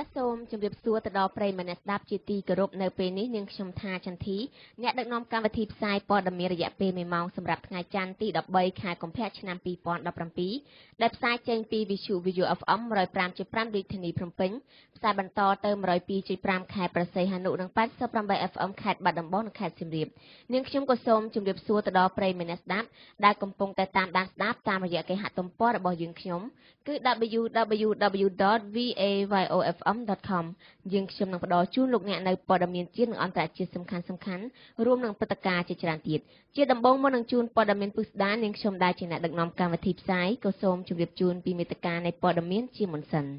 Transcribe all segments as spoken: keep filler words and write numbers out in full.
ចាសសូមជម្រាបសួរទៅដល់ប្រិយមិត្តអ្នកស្ដាប់ជាទីគោរពនៅពេលនេះនាងខ្ញុំថាចន្ទធីអ្នកដឹកនាំកម្មវិធីផ្សាយព័ត៌មានរយៈពេលមួយម៉ោងសម្រាប់ថ្ងៃច័ន្ទទី13ខែកុម្ភៈឆ្នាំពីរពាន់ដប់ប្រាំពីរដែលផ្សាយចេញពីវិទ្យុ VAYO เอฟ เอ็ม một không năm ប្រាំរាជធានីភ្នំពេញផ្សាយបន្តទៅ một không hai ប្រាំ ខេត្តព្រះសីហនុនិង 八十八 เอฟ เอ็ม ខេត្តបាត់ដំបងនិងខេត្តសៀមរាបនាងខ្ញុំក៏សូមជម្រាបសួរទៅដល់ប្រិយមិត្តអ្នកស្ដាប់ដែលកំពុងតែតាមដានស្ដាប់តាមរយៈគេហទំព័ររបស់យើងខ្ញុំគឺ ดับเบิลยู ดับเบิลยู ดับเบิลยู ดอท วี เอ วาย โอ เอฟ เอ็ม ดอท คอม យើងខ្ញុំនឹងផ្ដល់ជូនលោកអ្នកនៅព័ត៌មានជាតិនិងអន្តរជាតិសំខាន់សំខាន់រួមនឹងព្រឹត្តិការណ៍ជាច្រើនទៀតជាដំបូងមកនឹងជូនព័ត៌មានពិស្ដារនាងខ្ញុំដែលជាអ្នកដឹកនាំកម្មវិធីផ្សាយក៏សូមជម្រាបជូនពីមេត្តានៃព័ត៌មានជាមុនសិន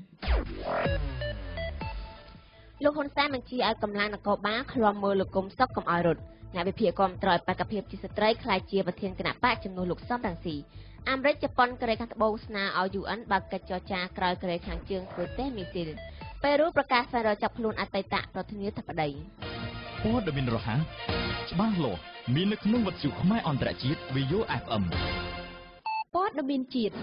លោកហ៊ុនសែនបញ្ជាឲ្យកម្លាំងនគរបាលឃ្លាំមើលលោកកុំសុកកុំឲ្យរត់អ្នកវិភាគគាំទ្រឲ្យបកភិបជាស្ត្រីខ្លាយជាប្រធានគណៈបកចំនួនលោកសំរងស៊ីអាមេរិកជប៉ុនកូរ៉េខាងត្បូងស្នើឲ្យ ยู เอ็น បើកកិច្ចចរចាក្រោយកូរ៉េខាងជើងធ្វើតេស្តមីស៊ីលពេលរូបប្រកាសស្វែងរកចាប់ខ្លួនអតីតប្រធានាធិបតីព័ត៌មានរហ័សច្បាស់លាស់មាននៅក្នុងវិទ្យុខ្មែរអន្តរជាតិ VAYO เอฟ เอ็มព័ត៌មានជាតិ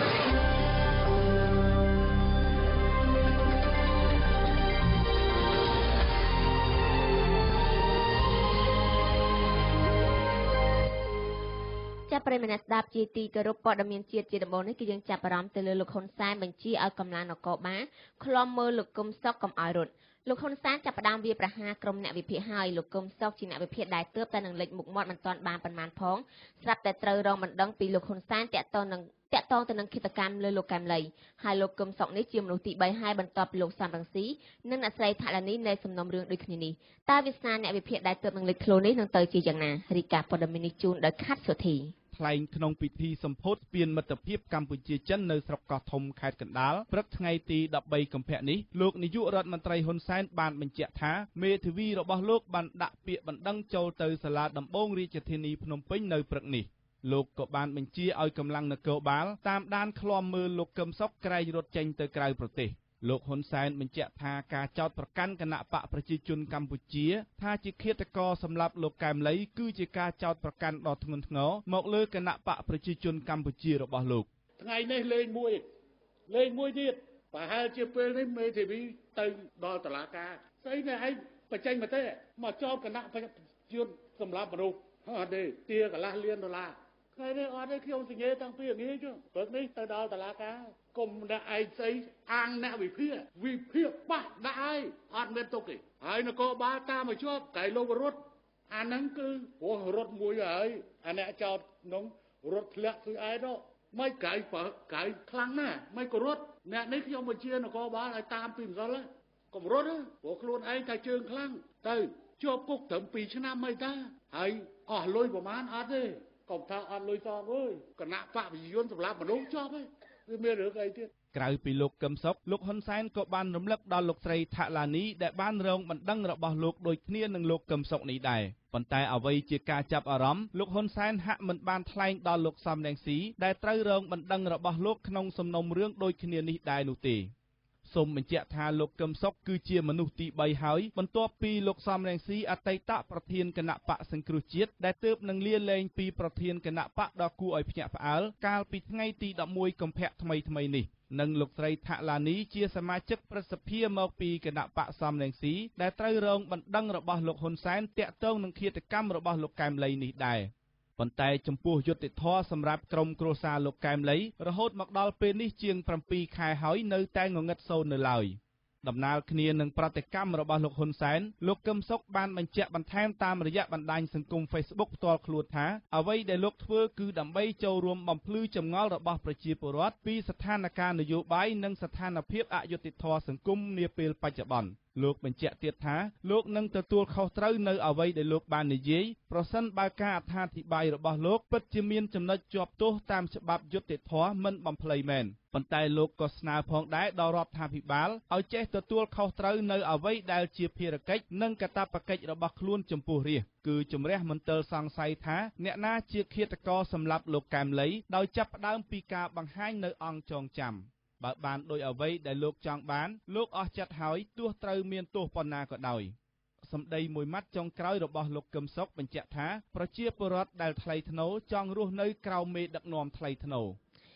ចាប់ប្រិយមិត្តស្ដាប់ជាទីគោរពព័ត៌មានជាតិជាដំបូងនេះគឺយើងចាប់អារម្មណ៍ទៅលើលោកហ៊ុនសែនបញ្ជាឲ្យកម្លាំងនគរបាលឃ្លាំមើលលោកកុំសុកកុំឲ្យរត់លោកហ៊ុនសែនចាប់ផ្ដើមវាប្រហារក្រុមអ្នកវិភាគហើយលោកកុំសុកជាអ្នកវិភាគដែលទើបតែនឹងលេចមុខមាត់មិនទាន់បានប៉ុន្មានផងស្រាប់តែត្រូវរងបណ្ដឹងពីលោកហ៊ុនសែនតាក់ទងនឹងតាក់ទងទៅនឹងគិតកម្មលើលោកកែមលីហើយលោកកុំសុកនេះជាមនុស្សទីបីហើយបន្ទាប់ពីលោកសំរងស៊ីនិងអ្នកស្រីថាឡានីនៃសំណុំរឿងដូចគ្នានេះតើវាសនាអ្នកវិភាគដែលទើបនឹងលេចខ្លួននេះនឹងទៅជាយ៉ាងណារីកាព័ត៌មាននេះជូនដោយខាត់សុធីថ្លែងក្នុងពិធីសម្ពោធស្ពានមិត្តភាពកម្ពុជាចិននៅស្រុកកោះធំខេត្តកណ្ដាលព្រឹកថ្ងៃទីដប់បីកុម្ភៈនេះលោកនាយករដ្ឋមន្ត្រីហ៊ុនសែនបានបញ្ជាក់ថាមេធាវីរបស់លោកបានដាក់ពាក្យបណ្ដឹងចូលទៅសាលាដំបងរាជធានីភ្នំពេញនៅព្រឹកនេះលោកក៏បានបញ្ជាឲ្យកម្លាំងនគរបាលតាមដានឃ្លាំមើលលោកកឹមសុខក្រែងរត់ចេញទៅក្រៅប្រទេសលោកហ៊ុនសែនបញ្ជាក់ថាការចោទប្រកាន់គណៈបកប្រជាជនកម្ពុជាថាជាឃាតករសម្លាប់លោកកែមលីគឺជាការចោទប្រកាន់ដ៏ធ្ងន់ធ្ងរមកលើគណៈបកប្រជាជនកម្ពុជារបស់លោកថ្ងៃនេះលេងមួយលេងមួយទៀតប្រហែលជាពេលនេះមេធាវីទៅដល់តុលាការស្អីនេះឯងបញ្ចេញមតិមកចោទគណៈប្រជាជនសម្លាប់មនុស្សអត់ទេទាកន្លះលានដុល្លារថ្ងៃនេះអត់ទេខ្ញុំសង្កេតតាំងពីល្ងាចព្រឹកនេះទៅដល់តុលាការគុំអ្នកឯងស្អីអាងអ្នកវិភាគវិភាគបះដាក់ឲ្យអត់មានទុកទេហើយនគរបាលតាមមកជាប់តែលោករត់អាហ្នឹងគឺព្រោះរត់មួយហើយអាអ្នកចោតនោះរត់ធ្លាក់គឺឯនោះមិនក្រៃបើក្រៃខ្លាំងណាស់មិនក៏រត់អ្នកនេះខ្ញុំបញ្ជានគរបាលឲ្យតាមពីម្សិលកុំរត់ព្រោះខ្លួនឯងថាជើងខ្លាំងទៅជាប់គុកត្រឹមពីរឆ្នាំមិនតាហើយអស់លុយប្រមាណអត់ទេកុំថាអត់លុយសងអើយគណៈបកប្រជាជនសម្រាប់មនុស្សជាប់ហើយវាមានរឿងអីទៀតក្រៅពីលោកកឹមសុខលោកហ៊ុនសែនក៏បានរំលឹកដល់លោកស្រីថាឡានីដែលបានរងបណ្ដឹងរបស់លោកដូចគ្នានឹងលោកកឹមសុខនេះដែរប៉ុន្តែអ្វីជាការចាប់អារម្មណ៍លោកហ៊ុនសែនហាក់មិនបានថ្លែងដល់លោកសំរងស៊ីដែលត្រូវរងបណ្ដឹងរបស់លោកក្នុងសំណុំរឿងដូចគ្នានេះដែរនោះទេសូមបញ្ជាក់ថាលោកកឹមសុខគឺជាមនុស្សទីបីហើយបន្ទាប់ពីលោកសំរងស៊ីអតីតប្រធានគណៈបកសង្គ្រោះជាតិដែលទើបនឹងលាលែងពីប្រធានគណៈបកដ៏គួរឲ្យភ្ញាក់ផ្អើលកាលពីថ្ងៃទីដប់មួយកុម្ភៈថ្មីថ្មីនេះនិងលោកស្រីថាឡានីជាសមាជិកប្រសិទ្ធិមកពីគណៈបកសំរងស៊ីដែលត្រូវរងបណ្ដឹងរបស់លោកហ៊ុនសែនតាក់ទងនឹងឃាតកម្មរបស់លោកកែមលីនេះដែរប៉ុន្តែចំពោះយុត្តិធម៌សម្រាប់ក្រុមគ្រួសារលោកកែមលីរហូតមកដល់ពេលនេះជាងប្រាំពីរខែហើយនៅតែងងឹតសូន្យនៅឡើយដំណើរគ្នានឹងប្រតិកម្មរបស់លោកហ៊ុនសែនលោកកឹមសុខបានបញ្ជាក់បន្ថែមតាមរយៈបណ្ដាញសង្គម Facebook ផ្ទាល់ខ្លួនថាអ្វីដែលលោកធ្វើគឺដើម្បីចូលរួមបំភ្លឺចម្ងល់របស់ប្រជាពលរដ្ឋពីស្ថានភាពនយោបាយនិងស្ថានភាពអយុត្តិធម៌សង្គមនាពេលបច្ចុប្បន្នលោកបញ្ជាក់ទៀតថាលោកនឹងទទួលខុសត្រូវនៅអ្វីដែលលោកបាននិយាយប្រសិនបើការអត្ថាធិប្បាយរបស់លោកពិតជាមានចំណុចជាប់ទោសតាមច្បាប់យុត្តិធម៌មិនបំភ្លៃមែនប៉ុន្តែលោកក៏ស្នើផងដែរដល់រដ្ឋាភិបាលឲ្យចេះទទួលខុសត្រូវនៅអ្វីដែលជាភារកិច្ចនិងកាតព្វកិច្ចរបស់ខ្លួនចំពោះរាស្ត្រគឺជំរះមន្ទិលសង្ស័យថាអ្នកណាជាឃាតករសម្លាប់លោកកែមលីដោយចាប់ផ្ដើមពីការបង្ហាញនៅអង្គចងចាំបើបានដោយអ្វីដែលលោកចង់បានលោកអស់ចិត្តហើយទោះត្រូវមានទោសប៉ុណ្ណាក៏ដោយសម្ដីមួយម៉ាត់ចុងក្រោយរបស់លោកកឹមសុខបញ្ជាក់ថាប្រជាពលរដ្ឋដែលថ្លៃថ្នូរចង់រស់នៅក្រោមមេដឹកនាំថ្លៃថ្នូរ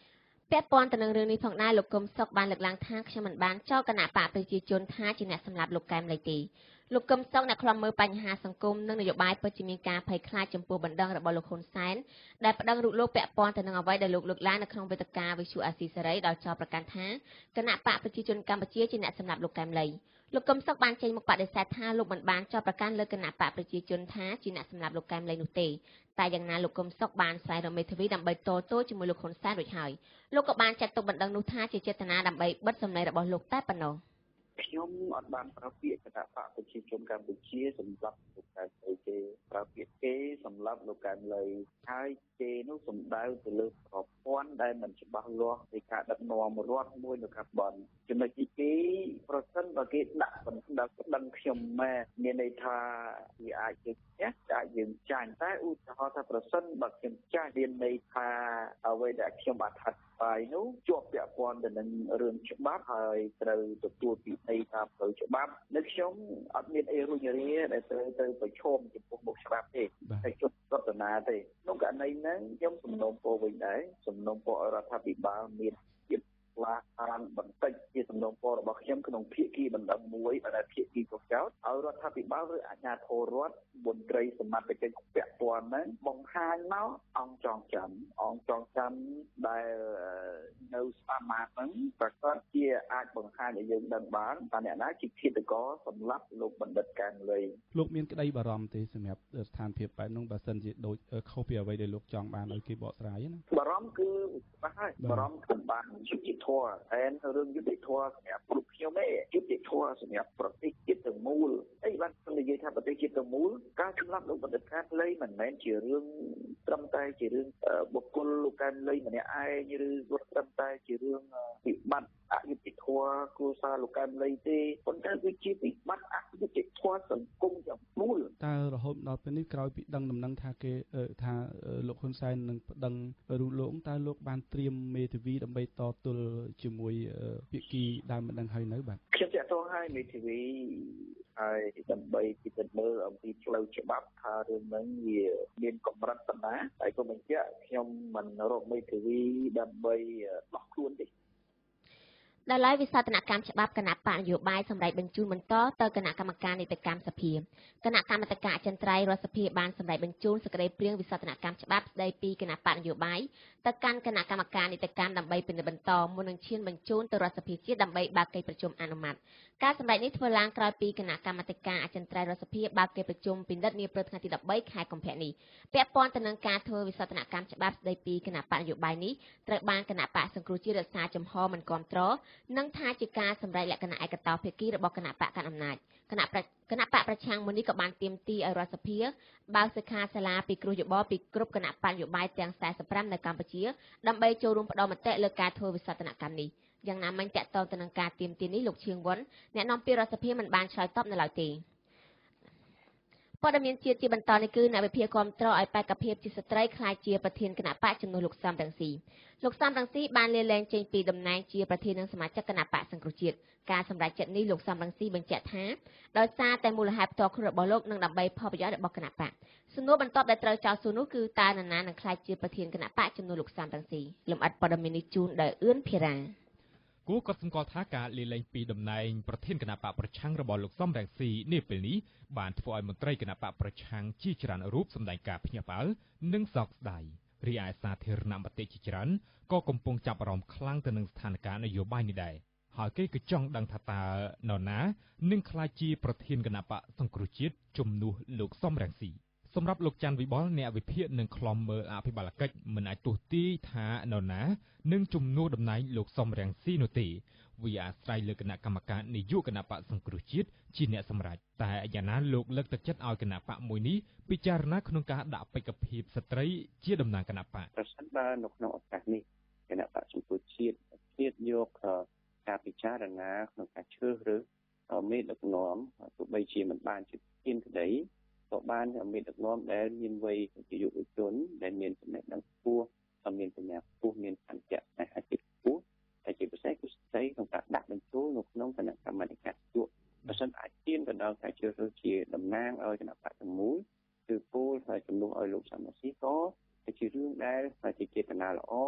ពាក់ព័ន្ធទៅនឹងរឿងនេះផងដែរលោកកឹមសុខបានលើកឡើងថាខ្ញុំមិនបានចោទគណៈបកប្រជាជនថាជាអ្នកសម្លាប់លោកកែមឡើយទេលោកកឹមសុខអ្នកខ្លំមើលបញ្ហាសង្គមនិងនយោបាយពិតជាមានការភ័យខ្លាចចំពោះបណ្ដឹងរបស់លោកហ៊ុនសែនដែលប្តឹងរូបលោកពាក់ព័ន្ធទៅនឹងអ្វីដែលលោកលើកឡើងនៅក្នុងវេទិកាវិទ្យុអាស៊ីសេរីដោយចោទប្រកាន់ថាគណៈបកប្រជាជនកម្ពុជាជាអ្នកសម្លាប់លោកកែមលីលោកកឹមសុខបានចេញមុខបដិសេធថាលោកមិនបានចោទប្រកាន់លើគណៈបកប្រជាជនថាជាអ្នកសម្លាប់លោកកែមលីនោះទេតែយ៉ាងណាលោកកឹមសុខបានស្វែងរកមេធាវីដើម្បីតទល់ជាមួយលោកហ៊ុនសែនរួចហើយលោកក៏បានចាត់ទុកបណ្ដឹងនោះថាជាចេតនាដើម្បីបិទសម្លេងរបស់លោកតែប៉ុណ្ណោះខ្ញុំអត់បានប្រើពាក្យគណៈបកប្រជាជនកម្ពុជាសម្រាប់លោកកែមលីទេប្រើពាក្យគេសម្រាប់លោកកែមលីហើយគេនោះសំដៅទៅលើប្រព័ន្ធដែលមិនច្បាស់លាស់នៃការដឹកនាំរដ្ឋមួយនៅការបន់ចំណុចទីពីរប្រសិនបើគេដាក់បណ្ដឹងបណ្ដឹងខ្ញុំម៉ែមានន័យថាវាអាចយើងចេះអាចយើងចាញ់តែឧទាហរណ៍ថាប្រសិនបើខ្ញុំចាញ់មានន័យថាអ្វីដែលខ្ញុំអធិប្បាយនោះជាប់ពាក់ព័ន្ធទៅនឹងរឿងច្បាប់ហើយត្រូវទទួលពិន័យតាមផ្លូវច្បាប់នៅខ្ញុំអត់មានអីរុញរាដែលត្រូវទៅប្រឈមចំពោះមុខច្បាប់ទេតែជប់រតនាទេក្នុងករណីហ្នឹងខ្ញុំសំណូមពរវិញដែរសំណូមពរឲ្យរដ្ឋាភិបាលមានភាពក្លាហានបន្តិចជាសំណូមពររបស់ខ្ញុំក្នុងភាគីបណ្ដឹងមួយដែលភាគីកុសចោតឲ្យរដ្ឋាភិបាលឬអាជ្ញាធររដ្ឋមន្ត្រីសមត្ថកិច្ចពាក់ព័ន្ធហ្នឹងបង្ហាញមកអង្គចងចាំអង្គចងចាំដែលនៅស្ថាប័នហ្នឹងប្រកាសជាអាចបង្ហាញឲ្យយើងដឹងបានថាអ្នកណាជាឃាតករសម្រាប់លោកបណ្ឌិតកែមលីលោកមានក្តីបារម្ភទេសម្រាប់ស្ថានភាពបែបនោះបើសិនជាដូចខុសពីអ្វីដែលលោកចង់បានឲ្យគេបកស្រាយណាបារម្ភគឺច្បាស់ហើយបារម្ភគឺបានយុត្តិធម៌តែរឿងយុត្តិធម៌សម្រាប់គ្រប់ខ្ញុំទេយុត្តិធម៌សម្រាប់ប្រទេសជាតិទាំងមូលអីបានខ្ញុំនិយាយថាប្រទេសជាតិទាំងមូលការសម្លាប់លោកបណ្ឌិតកែមលីមិនមែនជារឿងត្រឹមតែជារឿងបុគ្គលលោកកែមលីម្នាក់ឯងឬក៏ត្រឹមតែជារឿងវិបត្តិអយុត្តិធម៌គ្រួសារលោកកែមលីទេប៉ុន្តែវាជាវិបត្តិអយុត្តិធម៌សង្គមទាំងមូលតើរហូតដល់ពេលនេះក្រោយពីដឹងដំណឹងថាគេថាលោកហ៊ុនសែននឹងប្តឹងរូបលោកតើលោកបានត្រៀមមេធាវីដើម្បីតទល់ជាមួយភាគីដើមមិនដឹងហើយនៅបាទខ្ញុំចាក់ទងឲ្យមេធាវីហើយដើម្បីពិនិត្យមើលអំពីផ្លូវច្បាប់ថារឿងហ្នឹងវាមានកម្រិតប៉ុណ្ណាហើយក៏បញ្ជាក់ខ្ញុំមិនរកមេធាវីដើម្បីដោះខ្លួនទេដែលឡែកវិសោធនកម្មច្បាប់គណៈបកនយោបាយសម្រាប់បញ្ជូនបន្តទៅគណៈកម្មការនីតិកម្មសភាគណៈកម្មាធិការអចិន្ត្រៃយ៍រដ្ឋសភាបានសម្រាប់បញ្ជូនសេចក្តីព្រាងវិសោធនកម្មច្បាប់ស្តីពីគណៈបកនយោបាយទៅកាន់គណៈកម្មការនីតិកម្មដើម្បីពិនិត្យបន្តមុននឹងឈានបញ្ជូនទៅរដ្ឋសភាជាតិដើម្បីបើកកិច្ចប្រជុំអនុម័តការសម្ដែងនេះធ្វើឡើងក្រោយពីគណៈកម្មាធិការអចិន្ត្រៃយ៍រដ្ឋសភាបើកកិច្ចប្រជុំពិនិត្យនាព្រឹកថ្ងៃទី13ខែកុម្ភៈនេះពាក់ព័ន្ធទៅនឹងការធ្វើវិសោធនកម្មច្បាប់ស្តីពីគណៈបកនយោបាយនេះត្រូវបានគណៈបកសង្គ្រោះជាតិរក្សាចំហមិនគាំទ្រនិងថាជាការសម្ដែងលក្ខណៈឯកតោភាគីរបស់គណៈបកកណ្ដាលអំណាចគណៈគណៈបកប្រឆាំងមួយនេះក៏បានទាមទារឲ្យរដ្ឋសភាបើកសិក្ខាសាលាពិគ្រោះយោបល់ពីគ្រប់គណៈបកនយោបាយទាំងfourสิบfiveនៅកម្ពុជាដើម្បីចូលរួមផ្តល់មតិលើការធ្វើវិសោធនកម្មនេះយ៉ាងណាមិញតកតងទៅនឹងការទាមទារនេះលោកឈៀងវុនអ្នកនាំពាក្យរដ្ឋសភាមិនបានឆ្លើយតបនៅឡើយទេព័ត៌មានជាតិជាបន្តនេះគឺអ្នកវិភាគគ្រប់គ្រងឲ្យបេក្ខភាពជាស្ត្រីក្លាយជាប្រធានគណៈបកជំនួសលោកសំរងស៊ីលោកសំរងស៊ីបានលាលែងចេញពីតំណែងជាប្រធាននិងសមាជិកគណៈបកសង្គ្រោះជាតិការសម្រេចចិត្តនេះលោកសំរងស៊ីបញ្ជាក់ថាដោយសារតែមូលហេតុផ្ទាល់ខ្លួនរបស់លោកនិងដើម្បីផលប្រយោជន៍របស់គណៈបកសំណួរបន្ទាប់ដែលត្រូវចោទសួរនោះគឺតើនរណានឹងក្លាយជាប្រធានគណៈបកជំនួសលោកសំរងស៊ីលំអិតព័ត៌មាននេះជូនដោយអឿនភិរាគូក៏សម្គាល់ថាការលាលែងពីតំណែងប្រធានគណៈបកប្រឆាំងរបស់លោកសំរងស៊ីនាពេលនេះបានធ្វើឲ្យមន្ត្រីគណៈបកប្រឆាំងជាច្រើនរូបសម្ដែងការភ្ញាក់ផ្អើលនិងសោកស្ដាយរីឯសាធារណមតិជាច្រើនក៏កំពុងចាប់អារម្មណ៍ខ្លាំងទៅនឹងស្ថានភាពនយោបាយនេះដែរហើយគេក៏ចង់ដឹងថាតើនរណានឹងក្លាយជាប្រធានគណៈបកសង្គ្រោះជាតិជំនួសលោកសំរងស៊ីសម្រាប់លោកច័ន្ទវិបុលអ្នកវិភាគនឹងខ្លំមើលអភិបាលកិច្ចមិនអាចទស្សទាយថានរណានឹងជំនួសតំណែងលោកសំរងស៊ីនោះទេវាអាស្រ័យលើគណៈកម្មការនយោបាយគណៈបកសង្គ្រោះជាតិជាអ្នកសម្រេចតែយ៉ាងណាលោកលើកទឹកចិត្តឲ្យគណៈបកមួយនេះពិចារណាក្នុងការដាក់បេក្ខភាពស្ត្រីជាតំណាងគណៈបកប្រសិនបើនៅក្នុងឱកាសនេះគណៈបកសង្គ្រោះជាតិជាតិយកការពិចារណាក្នុងការជ្រើសរើសមេដឹកនាំទោះបីជាមិនបានជាទានក្តីក៏បានមានដឹកនាំដែលមានវ័យជាយុវជនដែលមានចំណេះដឹងខ្ពស់មានបញ្ញាខ្ពស់មានអន្តរជាតិអាជីពខ្ពស់តែជាពិសេសគឺស្ដីក្នុងការដាក់បញ្ចូលនៅក្នុងគណៈកម្មាធិការជួបបើសិនអាចទានទៅដល់ការជ្រើសរើសជាតំណាងឲ្យគណៈបកទាំងមូលគឺគោលហើយជំនួសឲ្យលោកសំរងស៊ីក៏ជារឿងដែលជាចេតនាល្អហ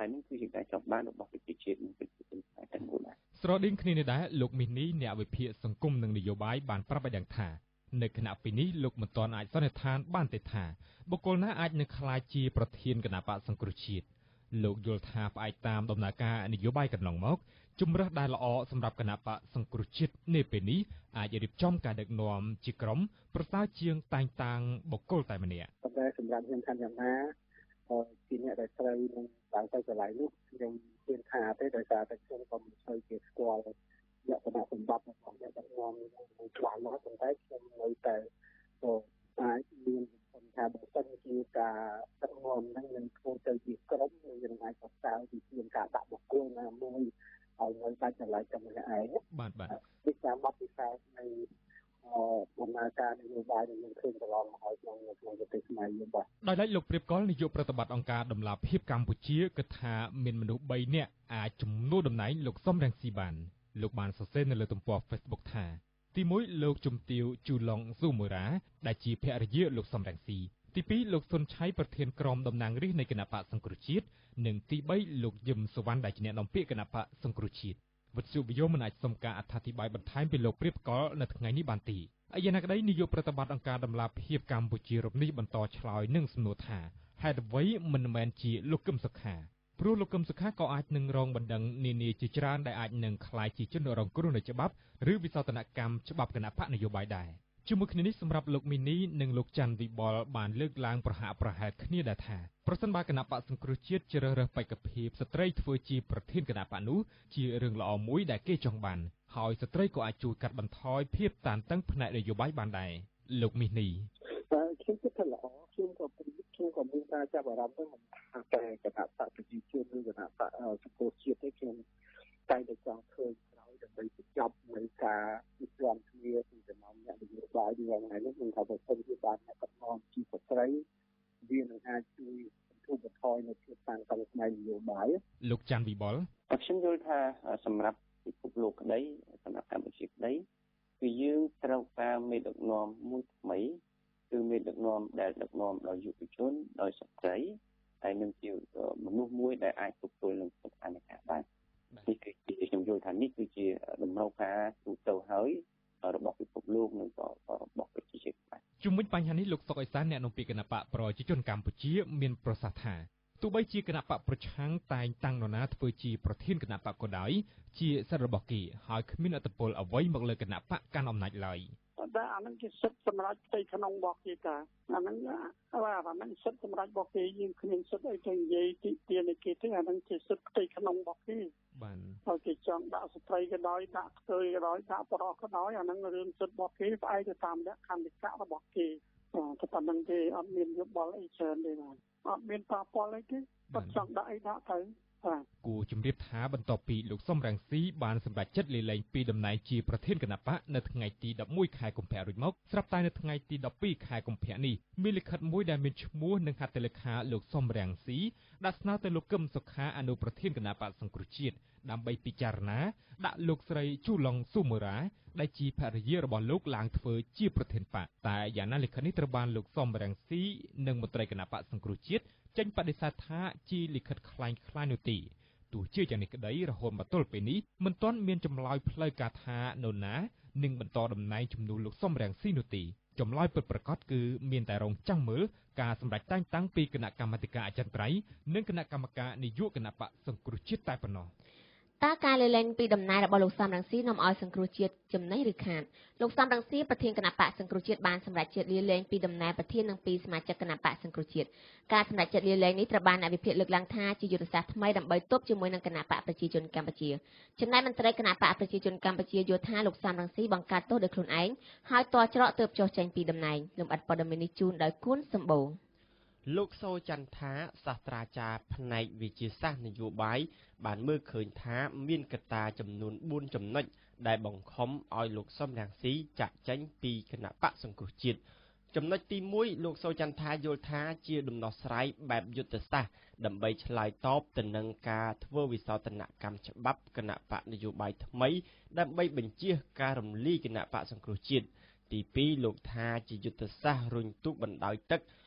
ហើយនេះគឺជាការចង់បានរបស់ប្រជាជាតិនិងប្រជាជនខ្មែរទាំងមូលដែរស្រដៀងគ្នានេះដែរលោកមីនីអ្នកវិភាគសង្គមនិងនយោបាយបានប្រាប់ឲ្យដឹងថានៅគណៈពេលនេះលោកមិនទាន់អាចសន្និដ្ឋានបានទេថាបុគ្គលណាអាចនឹងក្លាយជាប្រធានគណៈបកសង្គ្រោះជាតិលោកយល់ថាផ្អែកតាមដំណើរការនយោបាយកន្លងមកជំរើសដែលល្អសម្រាប់គណៈបកសង្គ្រោះជាតិនាពេលនេះអាចរៀបចំការដឹកនាំជាក្រុមប្រសើរជាងតែងតាំងបុគ្គលតែម្នាក់តែសម្រាប់ខ្ញុំថាយ៉ាងណាជាអ្នកដែលត្រូវនឹងឡើងទៅកន្លែងនោះខ្ញុំជឿថាទេដោយសារតែខ្ញុំក៏មិនសូវជាស្គាល់លក្ខណៈសម្បត្តិរបស់អ្នកដឹកនាំមួយច្បាស់លាស់ប៉ុន្តែខ្ញុំនៅតែក៏អាចមានខ្ញុំថាបើសិនជាការដឹកនាំហ្នឹងនឹងធ្វើទៅជាក្រុមយើងអាចប្រសើរពីជាការដាក់បុគ្គលណាមួយឲ្យនៅតែកន្លែងតែម្នាក់ឯងបាទបាទពីការបទពិសោធន៍នៃដំណើរការនយោបាយដែលយើងឃើញកន្លងមកហើយក្នុងក្នុងប្រទេសខ្មែរយើងបាទដោយឡែកលោកព្រៀបកលនាយកប្រតិបត្តិអង្គការដំឡាភិបកម្ពុជាគិតថាមានមនុស្សបីនាក់អាចជំនួសតំណែងលោកសំរងស៊ីបានលោកបានសរសេរនៅលើទំព័រ Facebook ថាទីមួយលោកជំទាវជូឡុងស៊ូមូរ៉ាដែលជាភរិយាលោកសំរងស៊ីទីពីរលោកសុនឆៃប្រធានក្រុមតំណាងរាស្ត្រនៃគណៈបកសង្គ្រោះជាតិនិងទីបីលោកយឹមសវណ្ណដែលជាអ្នកនាំពាក្យគណៈបកសង្គ្រោះជាតិវិទ្យុវីយ៉ូមិនអាចសុំការអធិប្បាយបន្ថែមពីលោកព្រៀបកលនៅថ្ងៃនេះបានទេយ៉ាងណាក្តីនាយកប្រតិបត្តិអង្គការដំឡាភិបកម្ពុជារូបនេះបន្តឆ្លើយនឹងសំណួរថាហេតុអ្វីមិនមែនជាលោកកឹមសុខាព្រោះលោកកឹមសុខាក៏អាចនឹងរងបណ្ដឹងនានាជាច្រើនដែលអាចនឹងក្លាយជាជនរងគ្រោះនៃច្បាប់ឬវិសោធនកម្មច្បាប់គណៈបកនយោបាយដែរជាមួយគ្នានេះសម្រាប់លោកមីនីនិងលោកច័ន្ទវិបុលបានលើកឡើងប្រហាក់ប្រហែលគ្នាដែរថាប្រសិនបើគណៈបកសង្គ្រោះជាតិជ្រើសរើសបេក្ខភាពស្ត្រីធ្វើជាប្រធានគណៈបកនោះជារឿងល្អមួយដែលគេចង់បានហើយស្ត្រីក៏អាចជួយកាត់បន្ថយភាពតានតឹងផ្នែកនយោបាយបានដែរលោកមីនីខ្ញុំគិតថាល្អខ្ញុំក៏ខ្ញុំក៏មានការចាប់អារម្មណ៍ទៅមិនថាតែគណៈបកប្រជាជនឬគណៈបកសង្គ្រោះជាតិទេខ្ញុំតែតែចង់ឃើញក្រោយដើម្បីបញ្ចប់នៃការពិភាក្សាគ្នាពីដំណើរអ្នកនយោបាយយ៉ាងណានេះខ្ញុំថាបើសិនជាបានអ្នកកំណត់ជាស្ត្រីវានឹងអាចជួយបន្ធូរបន្ថយនៅភាពតានតឹងផ្នែកនយោបាយលោកច័ន្ទវិបុលខ្ញុំយល់ថាសម្រាប់ពិភពលោកក្តីសម្រាប់កម្ពុជាក្តីគឺយើងត្រូវការមេដឹកនាំមួយថ្មីគឺមេដឹកនាំដែលដឹកនាំដោយយុវជនដោយស្ត្រីហើយនឹងជាមនុស្សមួយដែលអាចទប់ទល់នឹងស្ថានភាពបាននេះគឺជាខ្ញុំយល់ថានេះគឺជាដំណើរការទូទៅហើយរបស់ពិភពលោកនិងក៏របស់ប្រជាជាតិខ្មែរជុំវិញបញ្ហានេះលោកសុកអេសានអ្នកនាំពាក្យគណៈបកប្រជាជនកម្ពុជាមានប្រសាសន៍ថាទោះបីជាគណៈបកប្រឆាំងតែងតាំងនរណាធ្វើជាប្រធានគណៈបកក៏ដោយជាសិទ្ធិរបស់គេហើយគ្មានអធិបុលអ្វីមកលើគណៈបកកាន់អំណាចឡើយតែអានឹងជាសិទ្ធិសម្រាប់ផ្ទៃក្នុងរបស់គេតាអានឹងបាទអានឹងសិទ្ធិសម្រាប់របស់គេយើងគ្មានសិទ្ធិអីទៅនិយាយទីទានគេទេអានឹងជាសិទ្ធិផ្ទៃក្នុងរបស់គេបាទហើយគេចង់ដាក់ស្ត្រីក៏ដោយដាក់ស្ទើរក៏ដោយដាក់បរិសុទ្ធក៏ដោយអានឹងរឿងសិទ្ធិរបស់គេផ្អែកទៅតាមលក្ខខណ្ឌវិកៈរបស់គេតែប៉ុណ្្នឹងទេអត់មានយោបល់អីច្រើនទេបាទអត់មានប៉ះពាល់អីទេគាត់ចង់ដាក់អីដាក់ទៅគួរជំរាបថាបន្ទាប់ពីលោកសំរងស៊ីបានសម្រេចចិត្តលាលែងពីតំណែងជាប្រធានគណៈបកនៅថ្ងៃទីដប់មួយខែកុម្ភៈរួចមកស្រាប់តែនៅថ្ងៃទីដប់ពីរខែកុម្ភៈនេះមានលិខិតមួយដែលមានឈ្មោះនិងហត្ថលេខាលោកសំរងស៊ីដាក់ស្នើទៅលោកកឹមសុខាអនុប្រធានគណៈបកសង្គ្រោះជាតិដើម្បីពិចារណាដាក់លោកស្រីជូឡុងស៊ូមូរ៉ាដែលជាភរិយារបស់លោកឡើងធ្វើជាប្រធានបកតែយ៉ាងណាលិខិតនេះត្រូវបានលោកសំរងស៊ីនិងមន្ត្រីគណៈបកសង្គ្រោះជាតិចេញបដិសេធថាជាលិខិតคล้ายคล้ายនោះទេទោះជាយ៉ាងនេះក្តីរហូតមកទល់ពេលនេះមិនទាន់មានចម្លើយផ្លូវការថានរណានឹងបន្តតំណែងជំនួសលោកសំរងស៊ីនោះទេចម្លើយពិតប្រាកដគឺមានតែរងចាំមើលការសម្រេចតែងតាំងពីគណៈកម្មាធិការអចិន្ត្រៃយ៍និងគណៈកម្មការនយោបាយគណៈបកសង្គ្រោះជាតិតែប៉ុណ្ណោះតើការលេលែងពីដំណើររបស់លោកសំរងស៊ីនាំឲ្យសង្គ្រោះជាតិចំណេញឬខាតលោកសំរងស៊ីប្រធានគណៈបកសង្គ្រោះជាតិបានសម្រេចចិត្តលាលែងពីដំណើរប្រធាននិងពីសមាជិកគណៈបកសង្គ្រោះជាតិការសម្រេចចិត្តលាលែងនេះត្រូវបានអ្នកវិភាគលើកឡើងថាជាយុទ្ធសាស្ត្រថ្មីដើម្បីទប់ជាមួយនឹងគណៈបកប្រជាជនកម្ពុជាចំណែកមន្ត្រីគណៈបកប្រជាជនកម្ពុជាយល់ថាលោកសំរងស៊ីបង្កើតទោសដោយខ្លួនឯងហើយតច្រកទើបចុះចេញពីតំណែងលំអិតព័ត៌មាននេះជូនដោយគុណសម្បូរលោកសូច័ន្ទថាសាស្ត្រាចារ្យផ្នែកវិទ្យាសាស្ត្រនយោបាយបានមើលឃើញថាមានកត្តាចំនួនបួនចំណុចដែលបង្ខំឲ្យលោកសំរងស៊ីចាក់ចេញពីគណៈបកសង្គ្រោះជាតិចំណុចទីមួយលោកសូច័ន្ទថាយល់ថាជាដំណោះស្រាយបែបយុទ្ធសាស្ត្រដើម្បីឆ្លើយតបទៅនឹងការធ្វើវិសោធនកម្មច្បាប់គណៈបកនយោបាយថ្មីដើម្បីបញ្ជៀសការរំលាយគណៈបកសង្គ្រោះជាតិទីពីរលោកថាជាយុទ្ធសាស្ត្ររុញទូកបណ្ដោយទឹក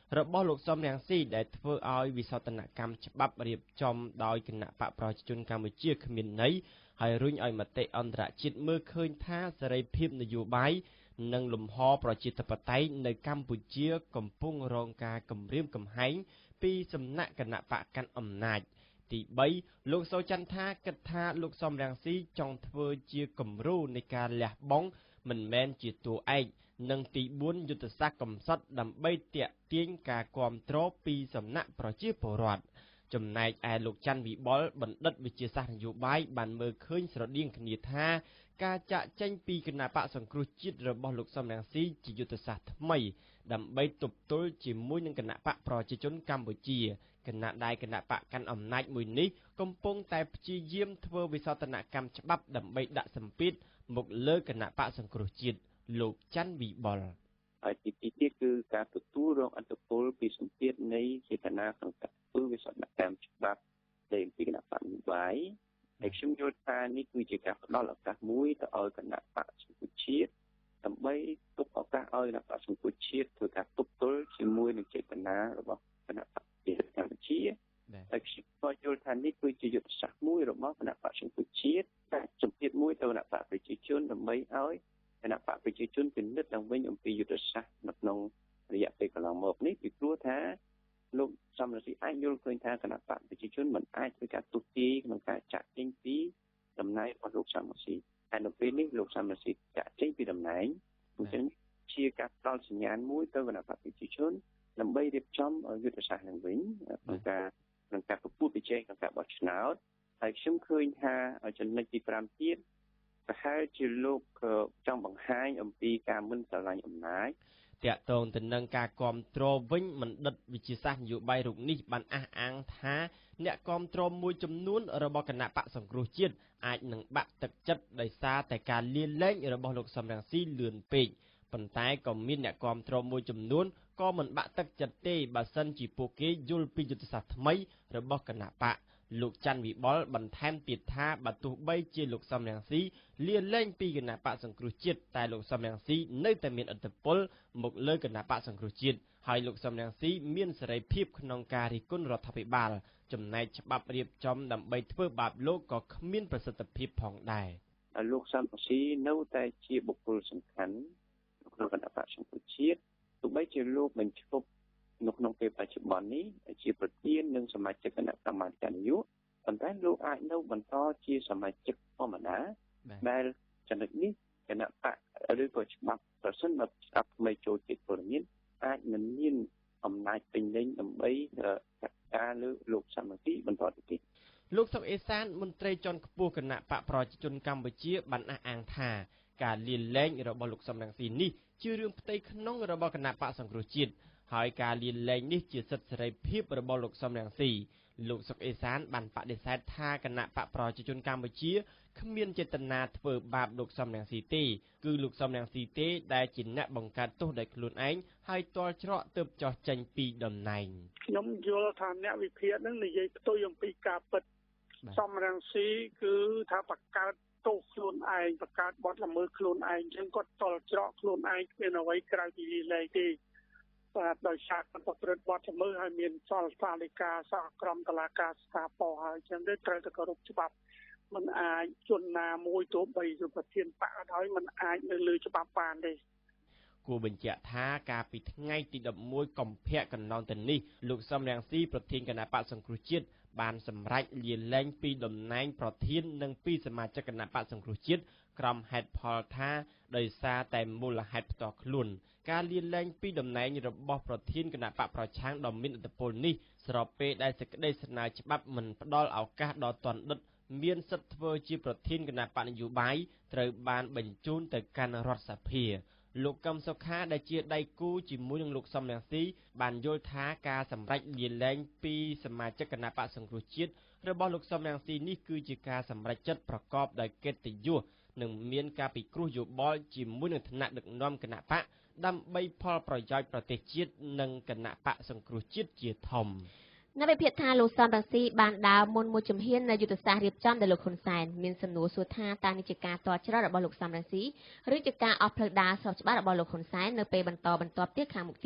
របស់លោកសំរងស៊ីដែលធ្វើឲ្យវិសោធនកម្មច្បាប់រៀបចំដោយគណៈបកប្រជាជនកម្ពុជាគ្មានន័យហើយរុញឲ្យមតិអន្តរជាតិមើលឃើញថាសេរីភាពនយោបាយនិងលំហប្រជាធិបតេយ្យនៅកម្ពុជាកំពុងរងការគំរាមកំហែងពីសំណាក់គណៈបកកាន់អំណាចទីបីលោកសូចន្ទថាគិតថាលោកសំរងស៊ីចង់ធ្វើជាគំរូនៃការលះបង់មិនមែនជាតួឯកនិងទីបួនយុទ្ធសាស្ត្រកំសត់ដើម្បីទាក់ទាញការគាំទ្រពីសំណាក់ប្រជាពលរដ្ឋចំណែកឯលោកច័ន្ទវិបុលបណ្ឌិតវិទ្យាសាស្ត្រនយោបាយបានមើលឃើញស្រដៀងគ្នាថាការចាក់ចែងពីគណៈបកសង្គ្រោះជាតិរបស់លោកសំរងស៊ីជាយុទ្ធសាស្ត្រថ្មីដើម្បីទប់ទល់ជាមួយនឹងគណៈបកប្រជាជនកម្ពុជាគណៈដែលគណៈបកកាន់អំណាចមួយនេះកំពុងតែព្យាយាមធ្វើវិសោធនកម្មច្បាប់ដើម្បីដាក់សម្ពាធមកលើគណៈបកសង្គ្រោះជាតិលោកច័ន្ទវិបុលហើយទីពីរទៀតគឺការទទួលរងអត្តពលពីសម្ពាធនៃចេតនាក្នុងការធ្វើវិសោធនកម្មច្បាប់ដែលពីគណៈបកនយោបាយហើយខ្ញុំយល់ថានេះគឺជាការផ្ដល់ឱកាសមួយទៅឲ្យគណៈបកសង្គ្រោះជាតិដើម្បីទុកឱកាសឲ្យគណៈបកសង្គ្រោះជាតិធ្វើការទប់ទល់ជាមួយនឹងចេតនារបស់គណៈបកកម្ពុជាហើយខ្ញុំក៏យល់ថានេះគឺជាយុទ្ធសាស្ត្រមួយរបស់គណៈបកសង្គ្រោះជាតិតែសម្ពាធមួយទៅគណៈបកប្រជាជនដើម្បីឲ្យគណៈបកប្រជាជនពិនិត្យឡើងវិញអំពីយុទ្ធសាស្ត្រនៅក្នុងរយៈពេលកន្លងមកនេះពីព្រោះថាលោកសំរងស៊ីអាចយល់ឃើញថាគណៈបកប្រជាជនមិនអាចធ្វើការទុទាយក្នុងការចាក់ចេញពីតំណែងរបស់លោកសំរងស៊ីហើយនៅពេលនេះលោកសំរងស៊ីចាក់ចេញពីតំណែងអញ្ចឹងជាការផ្ដល់សញ្ញាណមួយទៅគណៈបកប្រជាជនដើម្បីរៀបចំយុទ្ធសាស្ត្រឡើងវិញក្នុងការក្នុងការប្រកួតប្រជែងក្នុងការបោះឆ្នោតហើយខ្ញុំឃើញថាចំណុចទីប្រាំទៀតប្រហែលជាលោកចង់បង្ហាញអំពីការមិនស្រឡាញ់អំណាចតាក់ទងទៅនឹងការគ្រប់គ្រងវិញបណ្ឌិតវិទ្យាសាស្ត្រនយោបាយរូបនេះបានអះអាងថាអ្នកគ្រប់គ្រងមួយចំនួនរបស់គណៈបកសង្គ្រោះជាតិអាចនឹងបាក់ទឹកចិត្តដោយសារតែការលាលែងរបស់លោកសំរងស៊ីលឿនពេកប៉ុន្តែក៏មានអ្នកគ្រប់គ្រងមួយចំនួនក៏មិនបាក់ទឹកចិត្តទេបើសិនជាពួកគេយល់ពីយុទ្ធសាស្ត្រថ្មីរបស់គណៈបកលោកច័ន្ទវិបុលបន្ថែមទៀតថាបើទោះបីជាលោកសំរងស៊ីលាលែងពីគណៈបកសង្គ្រោះជាតិតែលោកសំរងស៊ីនៅតែមានឥទ្ធិពលមកលើគណៈបកសង្គ្រោះជាតិហើយលោកសំរងស៊ីមានសេរីភាពក្នុងការរិះគន់រដ្ឋាភិបាលចំណែកច្បាប់រៀបចំដើម្បីធ្វើបាបលោកក៏គ្មានប្រសិទ្ធភាពផងដែរលោកសំរងស៊ីនៅតែជាបុគ្គលសំខាន់ក្នុងគណៈបកសង្គ្រោះជាតិទោះបីជាលោកមិនឈប់នៅក្នុងពេលបច្ចុប្បន្ននេះជាប្រធាននិងសមាជិកគណៈកម្មាធិការនយោបាយប៉ុន្តែលោកអាចនៅបន្តជាសមាជិកធម្មតាដែលចំណុចនេះគណៈបកឬក៏ច្បាប់ប្រសិនបើច្បាប់ថ្មីចូលជាព័ត៌មានអាចមិនមានអំណាចពេញលេញដើម្បីចាត់ការលើលោកសំរងស៊ីបន្តទៅទៀតលោកសុកអេសានមន្ត្រីជាន់ខ្ពស់គណៈបកប្រជាជនកម្ពុជាបានអះអាងថាការលាលែងរបស់លោកសំរងស៊ីនេះជារឿងផ្ទៃក្នុងរបស់គណៈបកសង្គ្រោះជាតិហើយការលាលែងនេះជាសិទ្ធិសេរីភាពរបស់លោកសំរងស៊ីលោកសុកអេសានបានបដិសេធថាគណៈបកប្រជាជនកម្ពុជាគ្មានចេតនាធ្វើបាបលោកសំរងស៊ីទេគឺលោកសំរងស៊ីទេដែលជាអ្នកបង្កើតទោសដោយខ្លួនឯងហើយទាល់ច្រកទើបចោះចេញពីតំណែងខ្ញុំយល់ថាអ្នកវិភាគនឹងនិយាយផ្ទុយអំពីការពិតសំរងស៊ីគឺថាបង្កើតទោសខ្លួនឯងបង្កើតបទល្មើសខ្លួនឯងអញ្ចឹងគាត់ទាល់ច្រកខ្លួនឯងគ្មានអ្វីក្រៅពីលាលែងទេបាទដោយសារគាត់ប្រព្រឹត្តបទល្មើសហើយមានសលសាលិកាសហក្រមតុលាការស្ថាពរហើយអញ្ចឹងទេត្រូវតែគោរពច្បាប់មិនអាចជន់ណាមួយទោះបីជាប្រធានបកហើយមិនអាចនៅលើច្បាប់បានទេគួរបញ្ជាក់ថាកាលពីថ្ងៃទីដប់មួយកុម្ភៈកន្លងទៅនេះលោកសំរងស៊ីប្រធានគណៈបកសង្គ្រោះជាតិបានសម្រេចលាលែងពីតំណែងប្រធាននិងពីសមាជិកគណៈបកសង្គ្រោះជាតិក្រុមហេតុផលថាដោយសារតែមូលហេតុផ្ទាល់ខ្លួនការលាលែងពីតំណែងរបស់ប្រធានគណៈបកប្រឆាំងដ៏មានឥទ្ធិពលនេះស្របពេលដែលសេចក្តីស្នើច្បាប់មិនផ្ដល់ឱកាសដល់ទណ្ឌិតមានសិទ្ធិធ្វើជាប្រធានគណៈបកនយោបាយត្រូវបានបញ្ជូនទៅកាន់រដ្ឋសភាលោកកឹមសុខាដែលជាដៃគូជាមួយនឹងលោកសំរងស៊ីបានយល់ថាការសម្រេចលាលែងពីសមាជិកគណៈបកសង្គ្រោះជាតិរបស់លោកសំរងស៊ីនេះគឺជាការសម្រេចចិត្តប្រកបដោយកិត្តិយសនិងមានការពិគ្រោះយោបល់ជាមួយនឹងឋានៈដឹកនាំគណៈបកដើម្បីផលប្រយោជន៍ប្រទេសជាតិនិងគណៈបកសង្គ្រោះជាតិជាធំអ្នកវិភាគថាលោកសំរងស៊ីបានដើរមុនមួយជំហាននៅយុទ្ធសាស្ត្ររៀបចំដោយលោកហ៊ុនសែនមានសំណួរសួរថាតើនេះជាការតច្រករបស់លោកសំរងស៊ីឬជាការអស់ផ្លូវដើរខុសច្បាប់របស់លោកហ៊ុនសែននៅពេលបន្តបន្ទាប់ទៀតខាងមុខទៀត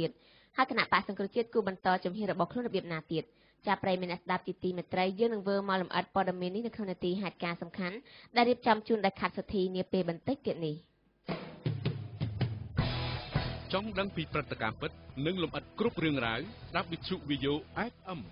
ហើយគណៈបកសង្គ្រោះជាតិគូបន្តជំហានរបស់ខ្លួនរបៀបណាទៀតចាប់ប្រិយមិត្តអ្នកស្ដាប់ជាទីមេត្រីយើងនឹងធ្វើមកលម្អិតព័ត៌មាននេះនៅក្នុងនាទីហេតុការណ៍សំខាន់ដែលរៀបចំជូនដោយខាត់សុធីនាពេលបន្តិចទៀតនេះចង់ដឹងពីព្រឹត្តិការណ៍ពិតនិងលម្អិតគ្រប់រឿងរ៉ាវស្ដាប់វិទ្យុ វីយ៉ូ អេฟ អេម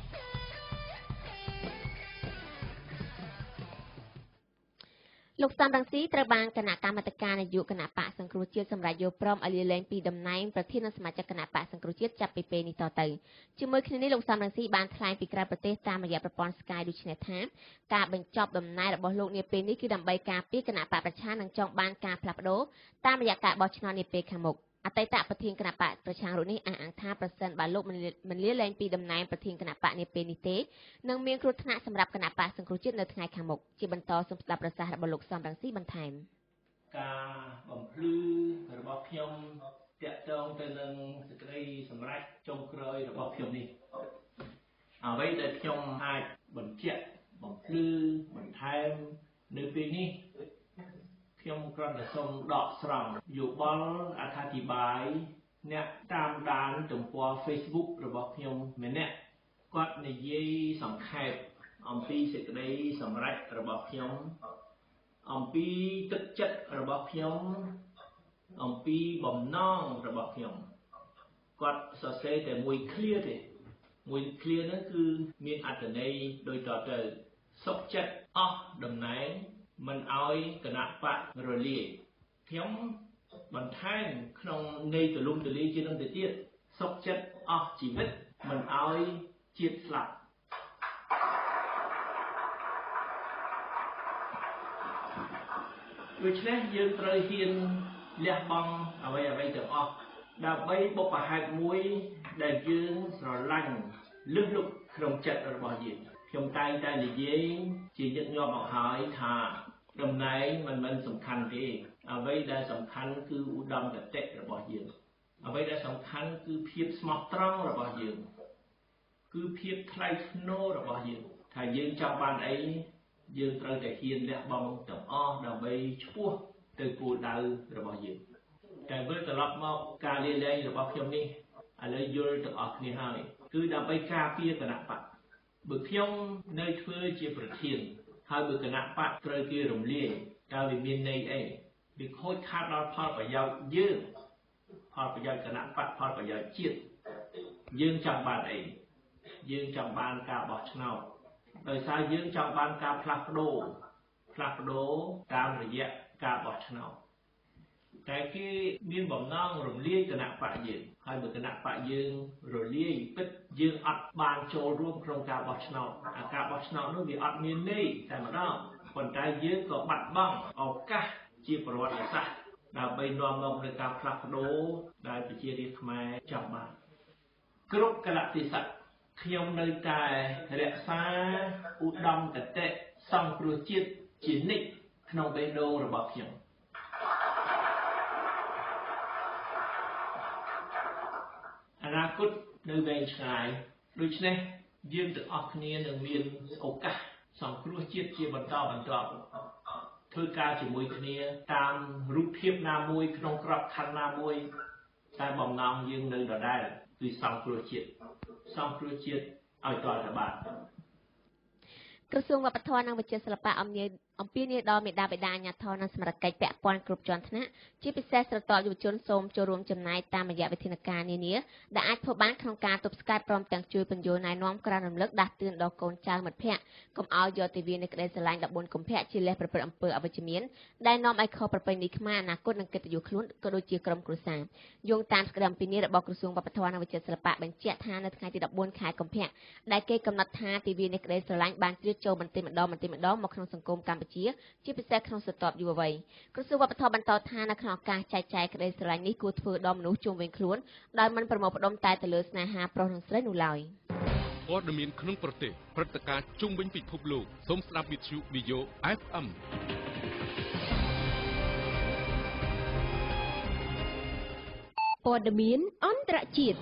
លោកសំរងស៊ីត្រូវបានគណៈកម្មាធិការនយោបាយគណៈបកសង្គ្រោះជាតិសម្រាប់យកព្រមឲ្យលាលែងពីតំណែងប្រធានសមាជិកគណៈបកសង្គ្រោះជាតិចាប់ពីពេលនេះតទៅជាមួយគ្នានេះលោកសំរងស៊ីបានថ្លែងពីក្រៅប្រទេសតាមរយៈប្រព័ន្ធ Sky ដូចនេះថាការបញ្ចប់តំណែងរបស់លោកនាពេលនេះគឺដើម្បីការពារគណៈបកប្រឆាំងនិងចង់បានការផ្លាស់ប្ដូរតាមរយៈការបោះឆ្នោតនាពេលខាងមុខអតីតប្រធានគណៈបកប្រឆាំងរូបនេះអះអាងថាប្រសិនបើលោកមិនលាលែងពីតំណែងប្រធានគណៈបកនាពេលនេះទេនឹងមានគ្រោះថ្នាក់សម្រាប់គណៈបកសង្គ្រោះជាតិនៅថ្ងៃខាងមុខជាបន្តសូមស្ដាប់ប្រសាសន៍របស់លោកសំរងស៊ីបន្ថែមការបំភ្លឺរបស់ខ្ញុំតាក់ទងទៅនឹងសេចក្តីសម្រេចចុងក្រោយរបស់ខ្ញុំនេះអ្វីដែលខ្ញុំអាចបញ្ជាក់បំភ្លឺបន្ថែមនៅពេលនេះខ្ញុំគ្រាន់តែសូមដកស្រង់យោបល់អត្ថាធិប្បាយអ្នកតាមដានទំព័រ Facebook របស់ខ្ញុំម្នាក់គាត់និយាយសង្ខេបអំពីសេចក្តីសម្រេចរបស់ខ្ញុំអំពីទឹកចិត្តរបស់ខ្ញុំអំពីបំណងរបស់ខ្ញុំគាត់សរសេរតែមួយ clear ទេមួយ clear ហ្នឹងគឺមានអត្ថន័យដូចតទៅសុខចិត្តអស់តំណែងមិនឲ្យគណៈបករលាយខ្ញុំបន្ថែមក្នុងន័យទូលំទូលាយជាងនឹងទៅទៀតសុខចិត្តអស់ជីវិតមិនឲ្យជាតិស្លាប់ដូច្នេះយើងត្រូវហ៊ានលះបង់អ្វីអ្វីទាំងអស់ដើម្បីបុព្វហេតុមួយដែលយើងស្រឡាញ់លឹះលុបក្នុងចិត្តរបស់យើងខ្ញុំតែងតែនិយាយជាញឹកញាប់មកហើយថាតំណែងមិនមែនសំខាន់ទេអ្វីដែលសំខាន់គឺឧត្តមគតិរបស់យើងអ្វីដែលសំខាន់គឺភាពស្មោះត្រង់របស់យើងគឺភាពថ្លៃថ្នូររបស់យើងថាយើងចង់បានអីយើងត្រូវតែហ៊ានលះបង់ទាំងអស់ដើម្បីឈ្មោះទៅគោលដៅរបស់យើងតែវិលត្រឡប់មកការលាលែងរបស់ខ្ញុំនេះឥឡូវយល់ទាំងអស់គ្នាហើយគឺដើម្បីការពារគណៈបកបើខ្ញុំនៅធ្វើជាប្រធានហើយបើគណៈបកត្រូវគេរំលាយតើវាមានន័យអីវាខូចខាតដល់ផលប្រយោជន៍យើងផលប្រយោជន៍គណៈបកផលប្រយោជន៍ជាតិយើងចង់បានអីយើងចង់បានការបោះឆ្នោតដោយសារយើងចង់បានការផ្លាស់ប្ដូរផ្លាស់ប្ដូរតាមរយៈការបោះឆ្នោតតែគេមានបំណងរំលាយគណៈបកយើងហើយបើគណៈបកយើងរលាយពិតយើងអត់បានចូលរួមក្នុងការបោះឆ្នោតអាការបោះឆ្នោតនោះវាអត់មានន័យតែម្ដងប៉ុន្តែយើងក៏បាត់បង់ឱកាសជាប្រវត្តិសាស្ត្រដើម្បីនាំមកនូវការផ្លាស់ប្ដូរដែលប្រជារាស្ត្រខ្មែរចង់បានគ្រប់កលៈទេសៈខ្ញុំនៅតែរក្សាឧត្តមគតិសង្គ្រោះជាតិជានិច្ចក្នុងបេះដូងរបស់ខ្ញុំអនាគតនៅវែងឆ្ងាយដូច្នេះយើងទាំងអស់គ្នានឹងមានឱកាសសង្គ្រោះជាតិជាបន្តបន្ទាប់ធ្វើការជាមួយគ្នាតាមរូបភាពណាមួយក្នុងក្របខ័ណ្ឌណាមួយតែបំណងយើងនៅដដែលគឺសង្គ្រោះជាតិសង្គ្រោះជាតិឲ្យតទៅបានក្រសួងវប្បធម៌និងវិចិត្រសិល្បៈអំពាវអំពាវនាវដល់មេដាបេដាអាជ្ញាធរនិងសមត្ថកិច្ចពាក់ព័ន្ធគ្រប់ជាន់ថ្នាក់ជាពិសេសស្រទាប់យុវជនសូមចូលរួមចំណាយតាមរយៈវិធានការនានាដែលអាចធ្វើបានក្នុងការទប់ស្កាត់ព្រមទាំងជួយពន្យល់ណែនាំក្រានរំលឹកដាស់តឿនដល់កូនចៅមិត្តភ័ក្តិកុំឲ្យយកទិវានៃក្តីស្រឡាញ់ដប់បួនកុម្ភៈជាលេសប្រព្រឹត្តអំពើអវិជ្ជមានដែលនាំឲ្យខុសប្រពៃណីខ្មែរអនាគតនិងកិត្តិយសខ្លួនក៏ដូចជាក្រុមគ្រួសារយោងតាមសេចក្តីអំពាវនាវរបស់ក្រសួងវប្បធម៌និងវិចិត្រសិល្បៈបញ្ជាក់ថានៅថ្ងៃទីដប់បួនខែកុម្ភៈដែលគេកំណត់ថាទិវានៃក្តីស្រឡាញ់បានជ្រៀតចូលបន្តិចម្ដងបន្តិចម្ដងមកក្នុងសង្គមកម្ពុជាជាពិសេសក្នុងស្រទាប់យុវវ័យក្រសួងវប្បធម៌បន្តថានៅក្នុងឱកាសចែកចាយក្តីស្រឡាញ់នេះគួរធ្វើដល់មនុស្សជុំវិញខ្លួនដោយមិនប្រមូលផ្ដុំតែទៅលើស្នេហាប្រុសនិងស្រីនោះឡើយព័ត៌មានក្នុងប្រទេសព្រឹត្តិការណ៍ជុំវិញពិភពលោកសូមស្ដាប់វិទ្យុ វីយ៉ូ អេฟ អេមព័ត៌មានអន្តរជាតិ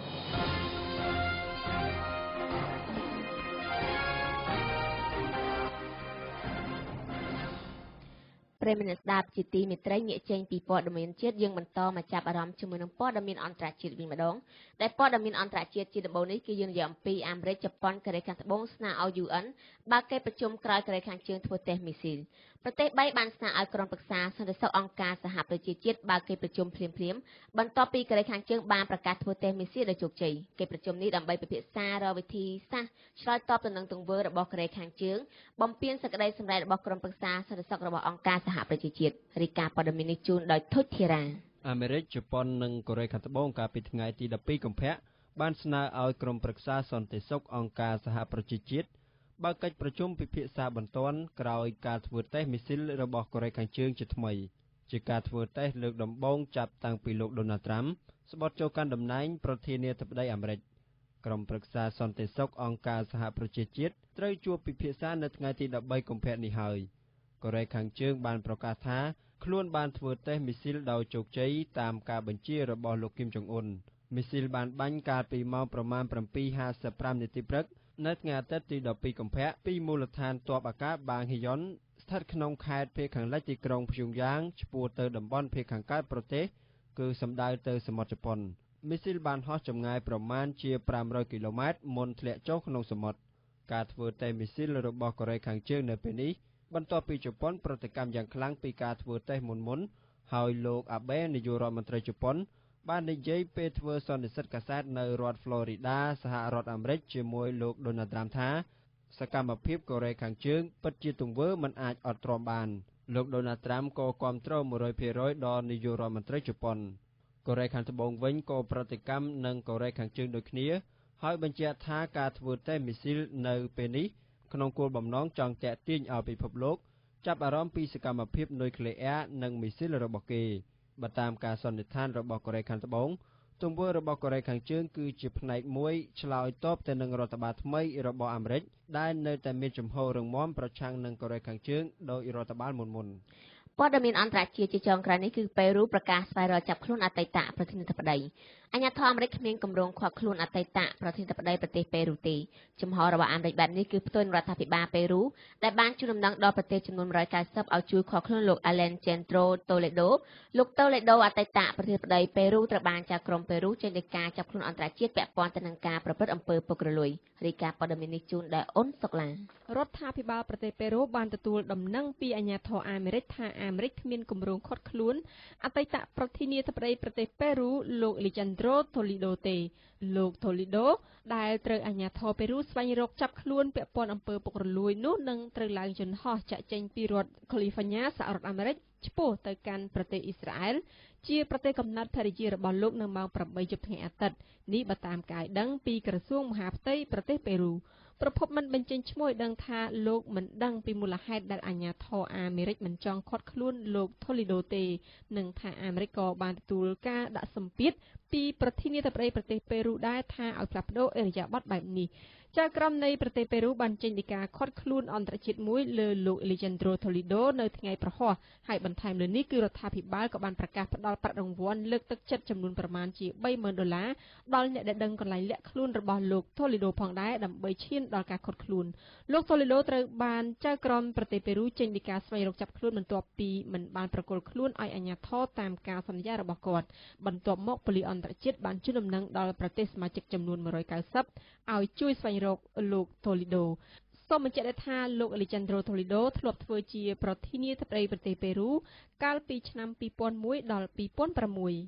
ប្រិយមិត្តស្ដាប់ជាទីមេត្រីងាកចេញពីព័ត៌មានជាតិយើងបន្តមកចាប់អារម្មណ៍ជាមួយនឹងព័ត៌មានអន្តរជាតិវិញម្ដងដែលព័ត៌មានអន្តរជាតិជាដំបូងនេះគឺយើងនិយាយអំពីអាមេរិកជប៉ុនកូរ៉េខាងត្បូងស្នើឲ្យ យូ អិន បើកកិច្ចប្រជុំក្រោយកូរ៉េខាងជើងធ្វើតេស្តមីស៊ីលប្រទេសបីបានស្នើឲ្យក្រុមប្រឹក្សាសន្តិសុខអង្គការសហប្រជាជាតិបើកកិច្ចប្រជុំភ្លាមៗបន្ទាប់ពីកូរ៉េខាងជើងបានប្រកាសធ្វើតេស្តមីស៊ីលដោយជោគជ័យកិច្ចប្រជុំនេះដើម្បីពិភាក្សារកវិធីសាស្ត្រឆ្លើយតបទៅនឹងទង្វើរបស់កូរ៉េខាងជើងបំពេញសេចក្តីសម្រេចរបស់ក្រុមប្រឹក្សាសន្តិសុខរបស់អង្គការសហប្រជាជាតិរាយការណ៍ព័ត៌មាននេះជូនដោយធុចធីរ៉ាអាមេរិកជប៉ុននិងកូរ៉េខាងត្បូងកាលពីថ្ងៃទីដប់ពីរកុម្ភៈបានស្នើឲ្យក្រុមប្រឹក្សាសន្តិសុខអង្គការសហប្រជាជាតិបើកកិច្ចប្រជុំពិភាក្សាបន្ទាន់ក្រោយការធ្វើតេស្តមីស៊ីលរបស់កូរ៉េខាងជើងជាថ្មីជាការធ្វើតេស្តលើកដំបូងចាប់តាំងពីលោកដូណាល់ត្រាំស្បត់ចូលកាន់តំណែងប្រធានាធិបតីអាមេរិកក្រុមប្រឹក្សាសន្តិសុខអង្គការសហប្រជាជាតិត្រូវជួបពិភាក្សានៅថ្ងៃទីដប់បីកុម្ភៈនេះហើយកូរ៉េខាងជើងបានប្រកាសថាខ្លួនបានធ្វើតេស្តមីស៊ីលដោយជោគជ័យតាមការបញ្ជារបស់លោកគីមចុងអ៊ុនមីស៊ីលបានបាញ់កាលពីម៉ោងប្រមាណប្រាំពីរហាសិបប្រាំនាទីព្រឹកនៅថ្ងៃអាទិត្យទីដប់ពីរកុម្ភៈពីមូលដ្ឋានទ័ពអាកាសបាងហ៊ីយ៉ុនស្ថិតក្នុងខេត្តភាគខាងលិចទីក្រុងព្យុងយ៉ាងឆ្ពោះទៅតំបន់ភាគខាងកើតប្រទេសគឺសំដៅទៅសមុទ្រជប៉ុនមីស៊ីលបានហោះចម្ងាយប្រមាណជាប្រាំរយគីឡូម៉ែត្រមុនធ្លាក់ចុះក្នុងសមុទ្រការធ្វើតេស្តមីស៊ីលរបស់កូរ៉េខាងជើងនៅពេលនេះបន្ទាប់ពីជប៉ុនប្រតិកម្មយ៉ាងខ្លាំងពីការធ្វើតេស្តមុនមុនហើយលោកអាបេនាយករដ្ឋមន្ត្រីជប៉ុនបាននិយាយពេលធ្វើសន្និសីទកាសែតនៅរដ្ឋ Florida សហរដ្ឋអាមេរិកជាមួយលោក Donald Trump ថាសកម្មភាពកូរ៉េខាងជើងពិតជាទង្វើមិនអាចអត់ទ្រាំបានលោក Donald Trump ក៏គាំទ្រ មួយរយភាគរយ ដល់នាយករដ្ឋមន្ត្រីជប៉ុនកូរ៉េខាងត្បូងវិញក៏ប្រតិកម្មនឹងកូរ៉េខាងជើងដូចគ្នាហើយបញ្ជាក់ថាការធ្វើតេស្តមីស៊ីលនៅពេលនេះក្នុងគោលបំណងចង់ទាក់ទាញឲ្យពិភពលោកចាប់អារម្មណ៍ពីសកម្មភាពនុយក្លេអ៊ែរនិងមីស៊ីលរបស់គេបើតាមការសន្និដ្ឋានរបស់កូរ៉េខាងត្បូងទង្វើរបស់កូរ៉េខាងជើងគឺជាផ្នែកមួយឆ្លើយតបទៅនឹងរដ្ឋបាលថ្មីរបស់អាមេរិកដែលនៅតែមានជំហររឹងមាំប្រឆាំងនឹងកូរ៉េខាងជើងដោយរដ្ឋបាលមុនមុនព័ត៌មានអន្តរជាតិជាចុងក្រោយនេះគឺប៉េរូប្រកាសស្វែងរកចាប់ខ្លួនអតីតប្រធានាធិបតីអាញាធរអាមេរិកគ្មានគម្រោងឃាត់ខ្លួនអតីតប្រធានាធិបតីប្រទេសប៉េរូទេជំហររបស់អាមេរិកបែបនេះគឺផ្ទុយនឹងរដ្ឋាភិបាលប៉េរូដែលបានជូនដំណឹងដល់ប្រទេសចំនួនមួយរយកៅសិបឲ្យជួយឃាត់ខ្លួនលោក Alejandro Toledo លោក Toledo អតីតប្រធានាធិបតីប៉េរូត្រូវបានចៅក្រមប៉េរូចេញដោយការចាប់ខ្លួនអន្តរជាតិពាក់ព័ន្ធទៅនឹងការប្រព្រឹត្តអំពើពុករលួយរាយការណ៍ព័ត៌មាននេះជូនដោយអ៊ុនសុកឡារដ្ឋាភិបាលប្រទេសប៉េរូបានទទួលដំណឹងពីអាញាធរអាមេរិកថាអាមេរិកគ្មានគម្រោងឃាត់ខ្លួនអតីតប្រធានាធិបតីប្រទេសប៉េរូលោក Alejandro Toledo ទេលោក Toledo ដែលត្រូវអាជ្ញាធរប៉េរូស្វែងរកចាប់ខ្លួនពាក់ព័ន្ធអំពើពុករលួយនោះនឹងត្រូវឡើងយន្តហោះចាក់ចេញពីរដ្ឋ California សហរដ្ឋអាមេរិកឆ្ពោះទៅកាន់ប្រទេសអ៊ីស្រាអែលជាប្រទេសកំណើតភរិយារបស់លោកនៅម៉ោងប្រាំបីយប់ថ្ងៃអាទិត្យនេះបើតាមការឲ្យដឹងពីក្រសួងមហាផ្ទៃប្រទេសប៉េរូប្រពន្ធមិនបញ្ចេញឈ្មោះឲ្យដឹងថាលោកមិនដឹងពីមូលហេតុដែលអាជ្ញាធរអាមេរិកមិនចង់ឃាត់ខ្លួនលោក Toledo ទេនិងថាអាមេរិកក៏បានទទួលការដាក់សម្ពាធពីប្រធានាធិបតីប្រទេសប៉េរូដែរថាឲ្យផ្លាស់ប្ដូរឥរិយាបថបែបនេះចៅក្រមនៃប្រទេសប៉េរូបានចេញដីកាឃាត់ខ្លួនអន្តរជាតិមួយលើលោក Alejandro Toledo នៅថ្ងៃប្រហ័សហើយបន្ថែមលើនេះគឺរដ្ឋាភិបាលក៏បានប្រកាសផ្តល់ប្រាក់រង្វាន់លើកទឹកចិត្តចំនួនប្រមាណជាបីម៉ឺនដុល្លារដល់អ្នកដែលដឹងកន្លែងលាក់ខ្លួនរបស់លោក Toledo ផងដែរដើម្បីឈានដល់ការឃាត់ខ្លួនលោក Toledo ត្រូវបានចៅក្រមប្រទេសប៉េរូចេញដីកាស្វែងរកចាប់ខ្លួនបន្ទាប់ពីមិនបានប្រគល់ខ្លួនឲ្យអាជ្ញាធរតាមការសន្យារបស់គាត់បន្ទាប់មកប៉ូលីសអន្តរជាតិបានជូនដំណឹងដល់ប្រទេសសមាជិកចំនួនមួយរយកៅសិបឲ្យជួយស្វែងរកលោក Toledo សូមបញ្ជាក់ថាលោក Alejandro Toledo ធ្លាប់ធ្វើជាប្រធានាធិបតីប្រទេសប៉េរូកាលពីឆ្នាំពីរពាន់មួយដល់ពីរពាន់ប្រាំមួយ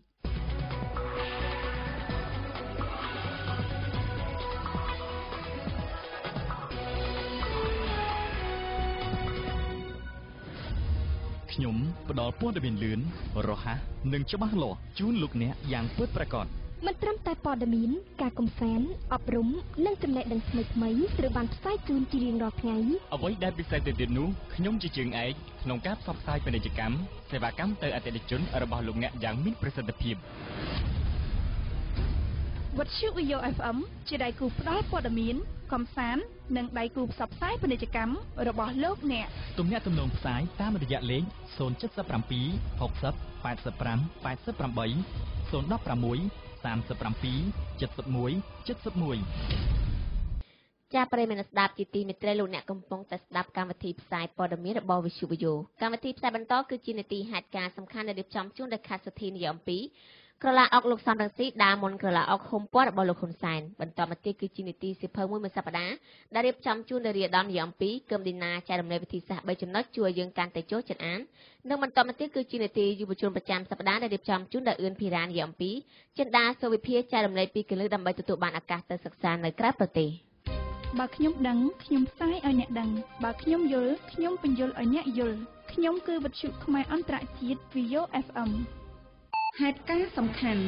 ខ្ញុំផ្ដល់ព័ត៌មានលឿនរហ័សនិងច្បាស់លាស់ជូនលោកអ្នកយ៉ាងពិតប្រាកដមិនត្រឹមតែព័ត៌មានការកំសាន្តអប់រំនិងចំណេះដឹងថ្មីៗត្រូវបានផ្សាយជូនជារៀងរាល់ថ្ងៃអ្វីដែលពិសេសទៅទៀតនោះខ្ញុំជាជើងឯកក្នុងការផ្សព្វផ្សាយពាណិជ្ជកម្មសេវាកម្មទៅអតិថិជនរបស់លោកអ្នកយ៉ាងមានប្រសិទ្ធភាពវិទ្យុ វី អូ អេហ្វ អេម ជាដៃគូផ្ដល់ព័ត៌មានកំសាន្តនិងដៃគូផ្សព្វផ្សាយពាណិជ្ជកម្មរបស់លោកអ្នកទំនាក់ទំនងផ្សាយតាមរយៈលេខศูนย์ เจ็ด เจ็ด เจ็ด หก ศูนย์ แปด ห้า แปด แปด แปด ศูนย์ หก ศูนย์ หนึ่ง หก สาม เจ็ด เจ็ด เจ็ด เจ็ด เจ็ดជាប្រិយមិត្តស្ដាប់ជាទីមេត្រីលោកអ្នកកំពុងតែស្ដាប់កម្មវិធីផ្សាយព័ត៌មានរបស់ VAYO កម្មវិធីផ្សាយបន្តគឺជានីតិហេតុការណ៍សំខាន់ដែលរៀបចំជូនដោយខាត់សុធីនិយមពីក្រឡាអុកលោកសំរងស៊ីដើមមុនក្រឡាអុកហុំពណ៌របស់លោកហ៊ុនសែនបន្តមកទៀតគឺជានីតិសិភៅមួយមួយសប្ដាហ៍ដែលរៀបចំជូនដោយរាដាមនិយមពីគឹមឌីណាចែករំលែកវិធីសាស្ត្របីចំណុចជួយយើងកាន់តែចូលចិត្តអាននិងបន្តមកទៀតគឺជានីតិយុវជនប្រចាំសប្ដាហ៍ដែលរៀបចំជូនដោយអឿនភីរ៉ានិយមពីចិន្តាសូវិភាចែករំលែកពីកលឹះដើម្បីទទួលបានឱកាសទៅសិក្សានៅក្រៅប្រទេសបើខ្ញុំដឹងខ្ញុំផ្សាយឲ្យអ្នកដឹងបើខ្ញុំយល់ខ្ញុំបញ្យល់ឲ្យអ្នកយល់ខ្ញុំគឺវិទ្យុខ្មែរអន្តរជាតិ VAYO เอฟ เอ็ม ហេតុការណ៍សំខាន់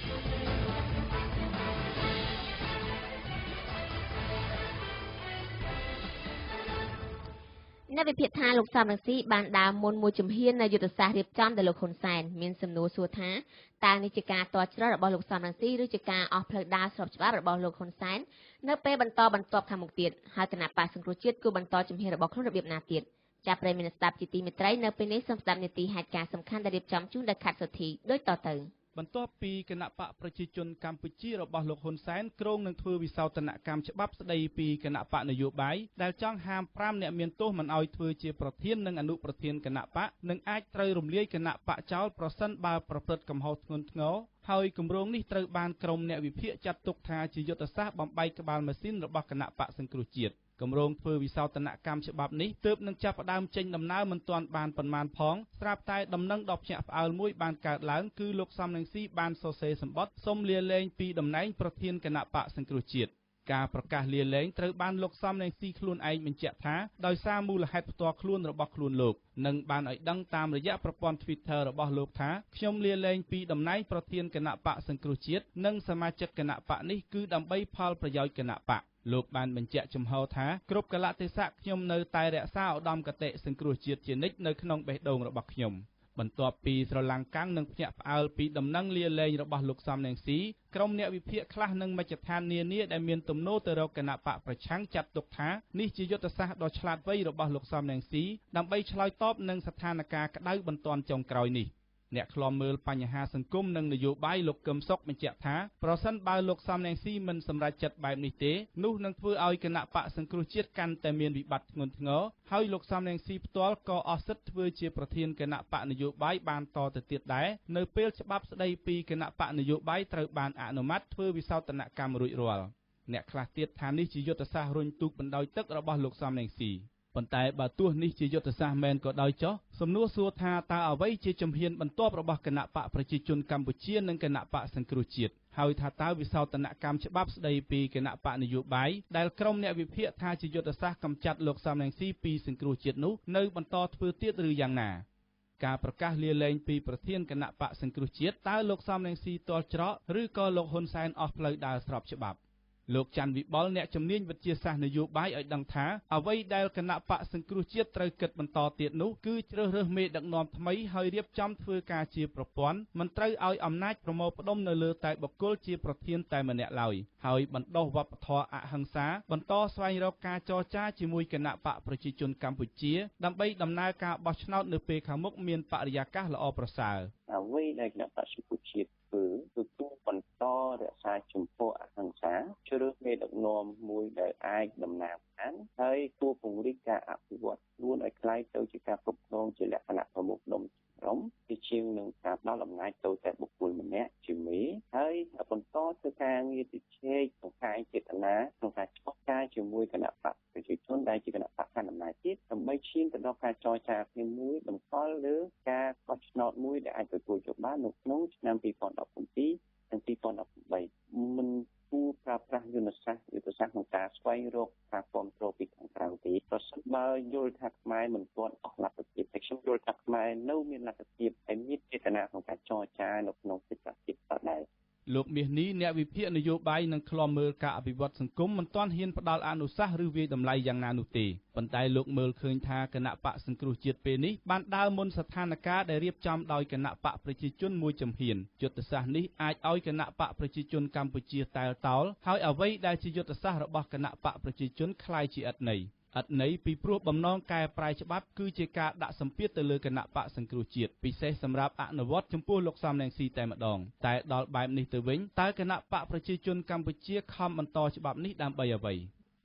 អ្នកវិភាគថាលោកសំរងស៊ីបានដើរមុនមួយជំហាននៅយុទ្ធសាស្ត្ររៀបចំដោយលោកហ៊ុនសែនមានសំណួរសួរថាតើនេះជាការតច្រករបស់លោកសំរងស៊ីឬជាការអស់ផ្លូវដើរស្របច្បាប់របស់លោកហ៊ុនសែននៅពេលបន្តបន្ទាប់ខាងមុខទៀតហើយគណៈបក្សសង្គ្រោះជាតិគូបន្តជំហានរបស់ខ្លួនរបៀបណាទៀតចាប់ប្រិយមិត្តស្ដាប់ជាទីមេត្រីនៅពេលនេះសូមស្ដាប់នីតិហេតុការណ៍សំខាន់ដែលរៀបចំជូនដោយខាត់សុធីដូចតទៅបន្ទាប់ពីគណៈបកប្រជាជនកម្ពុជារបស់លោកហ៊ុនសែនគ្រោងនឹងធ្វើវិសោធនកម្មច្បាប់ស្ដីពីគណៈបកនយោបាយដែលចង់ហាមប្រាមអ្នកមានទោសមិនឲ្យធ្វើជាប្រធាននិងអនុប្រធានគណៈបកនិងអាចត្រូវរំលាយគណៈបកចោលប្រសិនបើប្រព្រឹត្តកំហុសធ្ងន់ធ្ងរហើយគម្រោងនេះត្រូវបានក្រុមអ្នកវិភាគចាត់ទុកថាជាយុទ្ធសាស្ត្របំបែកក្បាលម៉ាស៊ីនរបស់គណៈបកសង្គ្រោះជាតិគម្រោងធ្វើវិសោធនកម្មច្បាប់នេះទើបនឹងចាប់ផ្ដើមចេញដំណើរមិនទាន់បានប៉ុន្មានផងស្រាប់តែដំណឹងដ៏ភ្ញាក់ផ្អើលមួយបានកើតឡើងគឺលោកសំរងស៊ីបានសរសេរសម្បត្តិសុំលាលែងពីតំណែងប្រធានគណៈបកសង្គ្រោះជាតិការប្រកាសលាលែងត្រូវបានលោកសំរងស៊ីខ្លួនឯងបញ្ជាក់ថាដោយសារមូលហេតុផ្ទាល់ខ្លួនរបស់ខ្លួនលោកនិងបានឲ្យដឹងតាមរយៈប្រព័ន្ធ Twitter របស់លោកថាខ្ញុំលាលែងពីតំណែងប្រធានគណៈបកសង្គ្រោះជាតិនិងសមាជិកគណៈបកនេះគឺដើម្បីផលប្រយោជន៍គណៈបកលោកបានបញ្ជាក់ចំហថាគ្រប់កលៈទេសៈខ្ញុំនៅតែរក្សាឧត្តមគតិសង្គ្រោះជាតិជានិច្ចនៅក្នុងបេះដូងរបស់ខ្ញុំបន្ទាប់ពីស្រឡាំងកាំងនិងភ្ញាក់ផ្អើលពីដំណឹងលាលែងរបស់លោកសំរងស៊ីក្រុមអ្នកវិភាគខ្លះនិងមជ្ឈដ្ឋាននានាដែលមានទំនោរទៅរកគណៈបកប្រឆាំងចាត់ទុកថានេះជាយុទ្ធសាស្ត្រដ៏ឆ្លាតវៃរបស់លោកសំរងស៊ីដើម្បីឆ្លើយតបនឹងស្ថានភាពក្តៅបន្ទាន់ចុងក្រោយនេះអ្នកឃ្លាំមើលបញ្ហាសង្គមនិងនយោបាយលោកកឹមសុខបញ្ជាក់ថាប្រសិនបើលោកសំរងស៊ីមិនសម្រេចចិត្តបែបនេះទេនោះនឹងធ្វើឲ្យគណៈបកសង្គ្រោះជាតិកាន់តែមានវិបត្តិធ្ងន់ធ្ងរហើយលោកសំរងស៊ីផ្ទាល់ក៏អស់សិទ្ធិធ្វើជាប្រធានគណៈបកនយោបាយបានតទៅទៀតដែរនៅពេលច្បាប់ស្ដីពីគណៈបកនយោបាយត្រូវបានអនុម័តធ្វើវិសោធនកម្មរួចរាល់អ្នកខ្លះទៀតថានេះជាយុទ្ធសាស្ត្ររុញទូកបណ្ដោយទឹករបស់លោកសំរងស៊ីប៉ុន្តែបើទោះនេះជាយុទ្ធសាស្ត្រមែនក៏ដោយចុះសំណួរសួរថាតើអ្វីជាជំហានបន្ទាប់របស់គណៈបកប្រជាជនកម្ពុជានិងគណៈបកសង្គ្រោះជាតិហើយថាតើវិសោធនកម្មច្បាប់ស្ដីពីគណៈបកនយោបាយដែលក្រុមអ្នកវិភាគថាជាយុទ្ធសាស្ត្រកម្ចាត់លោកសំរងស៊ីពីសង្គ្រោះជាតិនោះនៅបន្តធ្វើទៀតឬយ៉ាងណាការប្រកាសលាលែងពីប្រធានគណៈបកសង្គ្រោះជាតិតើលោកសំរងស៊ីទាល់ច្រកឬក៏លោកហ៊ុនសែនអស់ផ្លូវដើរស្របច្បាប់លោកច័ន្ទវិបុលអ្នកជំនាញវិទ្យាសាស្ត្រនយោបាយឲ្យដឹងថាអ្វីដែលគណៈបកសង្គ្រោះជាតិត្រូវគិតបន្តទៀតនោះគឺជ្រើសរើសមេដឹកនាំថ្មីហើយរៀបចំធ្វើការជាប្រព័ន្ធមិនត្រូវឲ្យអំណាចប្រមូលផ្ដុំនៅលើតែបុគ្គលជាប្រធានតែម្នាក់ឡើយហើយបណ្ដុះវប្បធម៌អហិង្សាបន្តស្វែងរកការចរចាជាមួយគណៈបកប្រជាជនកម្ពុជាដើម្បីដំណើរការបោះឆ្នោតនៅពេលខាងមុខមានបរិយាកាសល្អប្រសើរអ្វីដែលគណៈបកសង្គ្រោះជាតិធ្វើគឺគួរបន្តរក្សាជំហរអហិង្សាជ្រើសមេដឹកនាំមួយដែលអាចដំណើរបានហើយគួរពង្រីកការអភិវឌ្ឍខ្លួនឲ្យក្លាយទៅជាការគ្រប់គ្រងជាលក្ខណៈប្រមូលផ្ដុំក្រុមជាជាងនឹងការផ្ដល់អំណាចទៅតែបុគ្គលម្នាក់ជាមេហើយបន្តធ្វើការងារជជែកក្នុងការចេតនាក្នុងការចរចាជាមួយគណៈបកប្រជាជនដែលជាគណៈបកកណ្ដាលអំណាចទៀតដើម្បីឈានទៅដល់ការចរចាគ្នាមួយតម្កល់លើការបោះឆ្នោតមួយដែលអាចទទួលយកបាននៅក្នុងឆ្នាំពីរពាន់ដប់ប្រាំពីរនិងពីរពាន់ដប់ប្រាំបីមិនគួរប្រើប្រាស់យុទ្ធសាស្ត្រយុទ្ធសាស្ត្រក្នុងការស្វែងរកការគ្រប់គ្រងពីខាងក្រៅទេប្រសិនបើយល់ថាខ្មែរមិនទាន់អស់លទ្ធភាពតែខ្ញុំយល់ថាខ្មែរនៅមានលទ្ធភាពហើយមានចេតនាក្នុងការចរចានៅក្នុងសិទ្ធិជាតិដដែលលោកមាសនេះអ្នកវិភាគនយោបាយនិងឃ្លាំមើលការអភិវឌ្ឍសង្គមមិនទាន់ហ៊ានផ្ដល់អនុសាសន៍ឬវាយតម្លៃយ៉ាងណានោះទេប៉ុន្តែលោកមើលឃើញថាគណៈបកសង្គ្រោះជាតិពេលនេះបានដើរមុនស្ថានភាពដែលរៀបចំដោយគណៈបកប្រជាជនមួយចំហៀនយុទ្ធសាស្ត្រនេះអាចឲ្យគណៈបកប្រជាជនកម្ពុជាតែលតោលហើយអ្វីដែលជាយុទ្ធសាស្ត្ររបស់គណៈបកប្រជាជនคล้ายជាឥតន័យឥតន័យពីព្រោះបំណងកែប្រែច្បាប់គឺជាការដាក់សម្ពាធទៅលើគណៈបកសង្គ្រោះជាតិពិសេសសម្រាប់អនុវត្តចំពោះលោកសំរងស៊ីតែម្ដងតែដល់បែបនេះទៅវិញតើគណៈបកប្រជាជនកម្ពុជាខំបន្តច្បាប់នេះដើម្បីអ្វី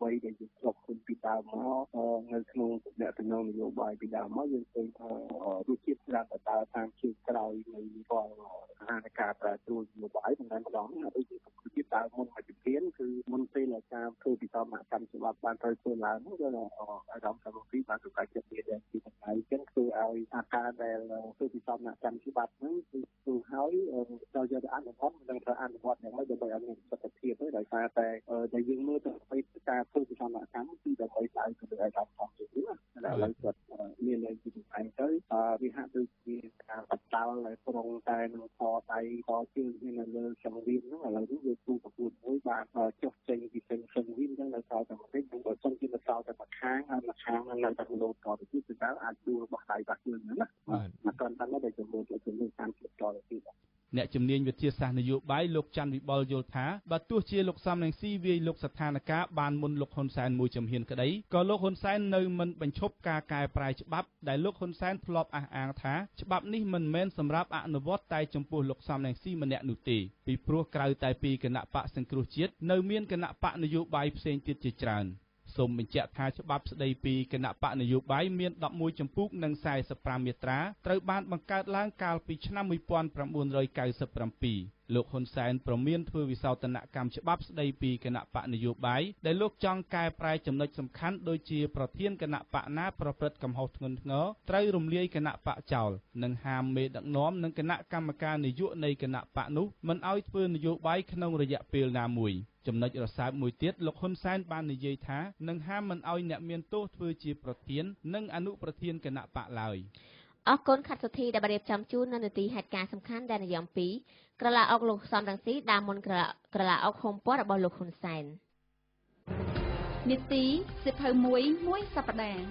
អ្វីដែលយើងធ្លាប់ឃើញពីដើមមកនៅក្នុងអ្នកដំណើរនយោបាយពីដើមមកយើងឃើញថាវាជាស្រាប់តែដើរតាមជើងក្រោយនៃរាល់ស្ថានភាពប្រែប្រួលនយោបាយមិនមែនម្ដងណាដូចជាជាដើមមុនមកជំនាញគឺមុនពេលការធ្វើពិសោធន៍កម្មច្បាប់បានត្រូវធ្វើឡើងនោះគឺអារម្មណ៍របស់ពីបានសម្រាប់ចិត្តមានដែលពីថ្ងៃអញ្ចឹងធ្វើឲ្យអាការដែលធ្វើពិសោធន៍កម្មច្បាប់ហ្នឹងគឺធ្វើឲ្យដល់យកទៅអនុវត្តមិនត្រូវអនុវត្តយ៉ាងម៉េចដើម្បីឲ្យមានប្រសិទ្ធភាពដោយសារតែដែលយើងមើលទៅពីការធ្វើពិសោធន៍កម្មគឺដើម្បីស្អីទៅឲ្យដល់ផងទៅណាឥឡូវគាត់មាននៅទីផ្សារទៅវាហាក់ដូចជាការបដិលឲ្យក្រុងតែនឹងខដៃខជើងនៅលើសង្វៀនហ្នឹងឥឡូវនេះវាទូប្រពន្ធមួយបានចុះចេញពីសង្វៀនហ្នឹងនៅក្រៅតែបន្តិចនឹងបើសិនជានៅក្រៅតែមួយខាងហើយមួយខាងនៅតែលោតតទៅទៀតគឺដល់អាចដួលរបស់ដៃបាក់ជើងហ្នឹងណាមកគាត់តាមតែចំនួនចំនួនតាមទៀតតទៅទៀតអ្នកជំនាញវិទ្យាសាស្ត្រនយោបាយលោកច័ន្ទវិបុលយល់ថាបើទោះជាលោកសំរងស៊ីវាយលុកស្ថានភាពបានមុនលោកហ៊ុនសែនមួយជំហានក្តីក៏លោកហ៊ុនសែននៅមិនបញ្ឈប់ការកែប្រែច្បាប់ដែលលោកហ៊ុនសែនធ្លាប់អះអាងថាច្បាប់នេះមិនមែនសម្រាប់អនុវត្តតែចំពោះលោកសំរងស៊ីម្នាក់នោះទេពីព្រោះក្រៅតែពីគណៈបកសង្គ្រោះជាតិនៅមានគណៈបកនយោបាយផ្សេងទៀតជាច្រើនសូមបញ្ជាក់ថាច្បាប់ស្តីពីគណៈបកនយោបាយមានដប់មួយជំពូកនិងសែសិបប្រាំមាត្រាត្រូវបានបង្កើតឡើងកាលពីឆ្នាំមួយពាន់ប្រាំបួនរយកៅសិបប្រាំពីរលោកហ៊ុនសែនប្រមានធ្វើវិសោធនកម្មច្បាប់ស្តីពីគណៈបកនយោបាយដែលលោកចង់កែប្រែចំណុចសំខាន់ដូចជាប្រធានគណៈបកណាប្រព្រឹត្តកំហុសធ្ងន់ធ្ងរត្រូវរំលាយគណៈបកចោលនិងហាមមេដឹកនាំនិងគណៈកម្មការនយោបាយនៃគណៈបកនោះមិនឲ្យធ្វើនយោបាយក្នុងរយៈពេលណាមួយចំណុចរសើបមួយទៀតលោកហ៊ុនសែនបាននិយាយថានឹងហាមមិនឲ្យអ្នកមានទោសធ្វើជាប្រធាននិងអនុប្រធានគណៈបកឡើយអរគុណខាត់សុធីដែលបានរៀបចំជូននៅនាទីហេតុការណ៍សំខាន់ដែលនិយមពីក្រឡាអុកលោកសំរងស៊ីដើមមុនក្រឡាក្រឡាអុកហុំព័ទ្ធរបស់លោកហ៊ុនសែននាទីសិភៅមួយមួយសប្តាហ៍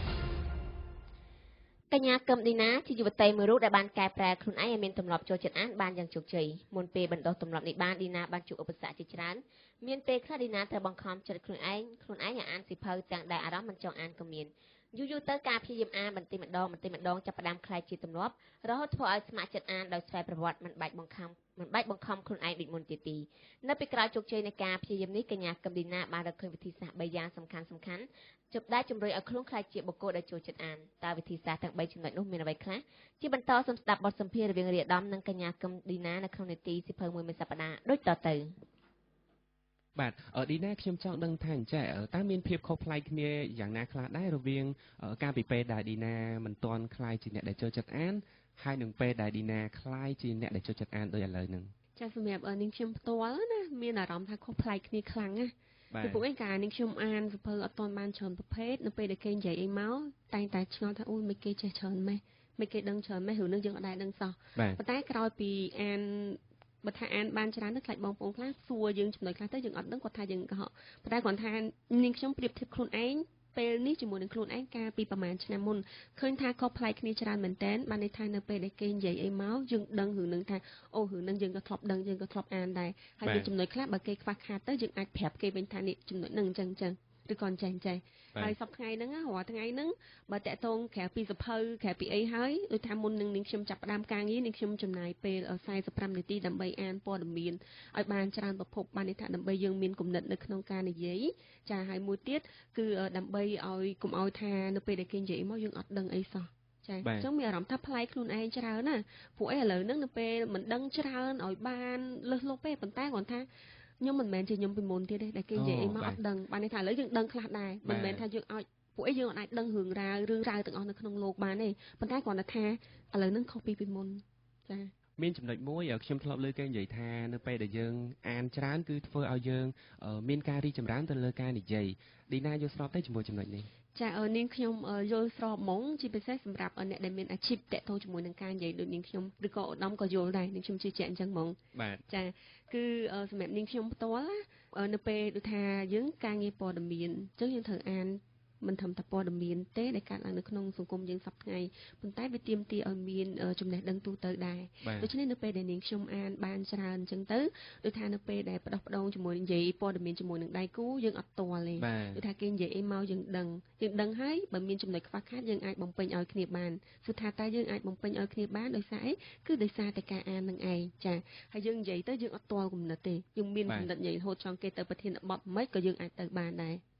កញ្ញាកឹមឌីណាជាយុវតីមួយរូបដែលបានកែប្រែខ្លួនឯងឲ្យមានទម្លាប់ចូលចិត្តអានបានយ៉ាងជោគជ័យមុនពេលបណ្ដុះទម្លាប់នេះបានឌីណាបានជួបឧបសគ្គជាច្រើនមានពេលខ្លះឌីណាត្រូវបង្ខំចិត្តខ្លួនឯងខ្លួនឯងឲ្យអានសៀវភៅទាំងដែលអារម្មណ៍មិនចង់អានក៏មានយូរយូរទៅការព្យាយាមអានបន្តិចម្ដងបន្តិចម្ដងចាប់ផ្ដើមคล้ายជាទម្លាប់រហូតធ្វើឲ្យស្ម័គ្រចិត្តអានដោយស្វ័យប្រវត្តិមិនបាច់បង្ខំមិនបាច់បង្ខំខ្លួនឯងដូចមុនទៀតទីនៅពេលក្រោយជោគជ័យនៃការព្យាយាមនេះកញ្ញាកឹមឌីណាបានរកឃើញវិធីសាស្ត្របីយ៉ាងសំខាន់សំខាន់ជប់ដែលជំរុញឲ្យខ្លួនคล้ายជាបុគ្គលដែលចូលចិត្តអានតើវិធីសាស្ត្រទាំងបីចំណុចនោះមានអ្វីខ្លះជាបន្តសូមស្ដាប់បទសម្ភាសន៍រវាងរាដាមនិងកញ្ញាកឹមឌីណានៅក្នុងនីតិសិភៅមួយមួយសប្ដាហ៍ដូចតទៅបាទអឺឌីណាខ្ញុំចង់ដឹងថាអញ្ចឹងតើមានភាពខុសប្លែកគ្នាយ៉ាងណាខ្លះដែររវាងការពីពេលដែលឌីណាមិនទាន់ខ្លាយជាអ្នកដែលចូលចិត្តអានហើយនឹងពេលដែលឌីណាខ្លាយជាអ្នកដែលចូលចិត្តអានដូចឥឡូវហ្នឹងចាសម្រាប់នាងខ្ញុំផ្ទាល់ណាមានអារម្មណ៍ថាខុសប្លែកគ្នាខ្លាំងណាពីពួកឯងកាលនាងខ្ញុំអានសៀវភៅអត់ទាន់បានច្រើនប្រភេទនៅពេលដែលគេនិយាយអីមកតែងតែឆ្ងល់ថាអូយមិនគេចេះច្រើនម៉េះមិនគេដឹងច្រើនម៉េះរឿងនេះយើងអត់ដែរដឹងសោះប៉ុន្តែក្រោយពីអានបើថាអានបានច្រើនទៅខ្លាចបងប្អូនខ្លះសួរយើងចំណុចខ្លះទៅយើងអត់ដឹងគាត់ថាយើងកុហកប៉ុន្តែគាត់ថានាងខ្ញុំប្រៀបធៀបខ្លួនឯងពេលនេះជាមួយនឹងខ្លួនឯងកាលពីប្រហែលឆ្នាំមុនឃើញថាខុសប្លែកគ្នាច្រើនមែនតើបានន័យថានៅពេលដែលគេនិយាយអីមកយើងដឹងរឿងនឹងថាអូរឿងនឹងយើងក៏ធ្លាប់ដឹងយើងក៏ធ្លាប់អានដែរហើយមានចំណុចខ្លះបើគេខ្វះខាតទៅយើងអាចប្រាប់គេវិញថានេះចំណុចហ្នឹងអញ្ចឹងអញ្ចឹងឬក៏អញ្ចឹងចេះហើយសប្តាហ៍ហ្នឹងរាល់ថ្ងៃហ្នឹងបើតាក់ទងក្រៅពីសភៅក្រៅពីអីហើយដូចថាមុននឹងនាងខ្ញុំចាប់ផ្ដើមការងារនាងខ្ញុំចំណាយពេលសែសិបប្រាំនាទីដើម្បីអានព័ត៌មានឲ្យបានច្រើនប្រភពបានន័យថាដើម្បីយើងមានគំនិតនៅក្នុងការនិយាយចាហើយមួយទៀតគឺដើម្បីឲ្យកុំឲ្យថានៅពេលដែលគេនិយាយមកយើងអត់ដឹងអីសោះចាអញ្ចឹងមានអារម្មណ៍ថាប្លែកខ្លួនឯងច្រើនណាពួកអីឥឡូវហ្នឹងនៅពេលមិនដឹងច្រើនឲ្យបានលឹះលុបទេប៉ុន្តែគាត់ថាខ្ញុំមិនមែនជាខ្ញុំពីមុនទៀតទេដែលគេនិយាយអីមកអត់ដឹងបានន័យថាឥឡូវយើងដឹងខ្លះដែរមិនមែនថាយើងឲ្យពួកអីយើងអាចដឹងរឿងរ៉ាវរឿងរ៉ាវទាំងអស់នៅក្នុងโลกបានទេប៉ុន្តែគ្រាន់តែថាឥឡូវហ្នឹងខុសពីពីមុនចាមានចំណុចមួយខ្ញុំធ្លាប់លើគេនិយាយថានៅពេលដែលយើងអានច្រើនគឺធ្វើឲ្យយើងមានការរីកចម្រើនទៅលើការនិយាយឌីណាយល់ស្របទេជាមួយចំណុចនេះចានាងខ្ញុំយល់ស្របហ្មងជាពិសេសសម្រាប់អ្នកដែលមានអាជីពតាក់ទងជាមួយនឹងការនិយាយដូចនាងខ្ញុំឬក៏ឧត្តមក៏យល់ដែរនាងខ្ញុំជឿជាក់អញ្ចឹងហ្មងចាគឺសម្រាប់នាងខ្ញុំផ្ទាល់នៅពេលដូចថាយើងការងារព័ត៌មានអញ្ចឹងយើងត្រូវអានមិនធម្មតាព័ត៌មានទេដែលកើតឡើងនៅក្នុងសង្គមយើងសប្តាហ៍ថ្ងៃប៉ុន្តែវាទាមទារឲ្យមានចំណេះដឹងទូទៅដែរដូច្នេះនៅពេលដែលនាងខ្ញុំអានបានច្រើនអញ្ចឹងទៅដូចថានៅពេលដែលបដោះបដូងជាមួយនិយាយព័ត៌មានជាមួយនឹងដៃគូយើងអត់ទាល់ទេដូចថាគេនិយាយអីមកយើងដឹងយើងដឹងហើយបើមានចំណុចខ្វះខាតយើងអាចបំពេញឲ្យគ្នាបានគឺថាតើយើងអាចបំពេញឲ្យគ្នាបានដោយសារអីគឺដោយសារតែការអាននឹងឯងចាហើយយើងនិយាយទៅយើងអត់ទាល់គំនិតទេយើងមានគំនិតនិយាយរហូតចង់គេទៅប្រធានបទមិនក៏យើងអាចទៅបានដែរ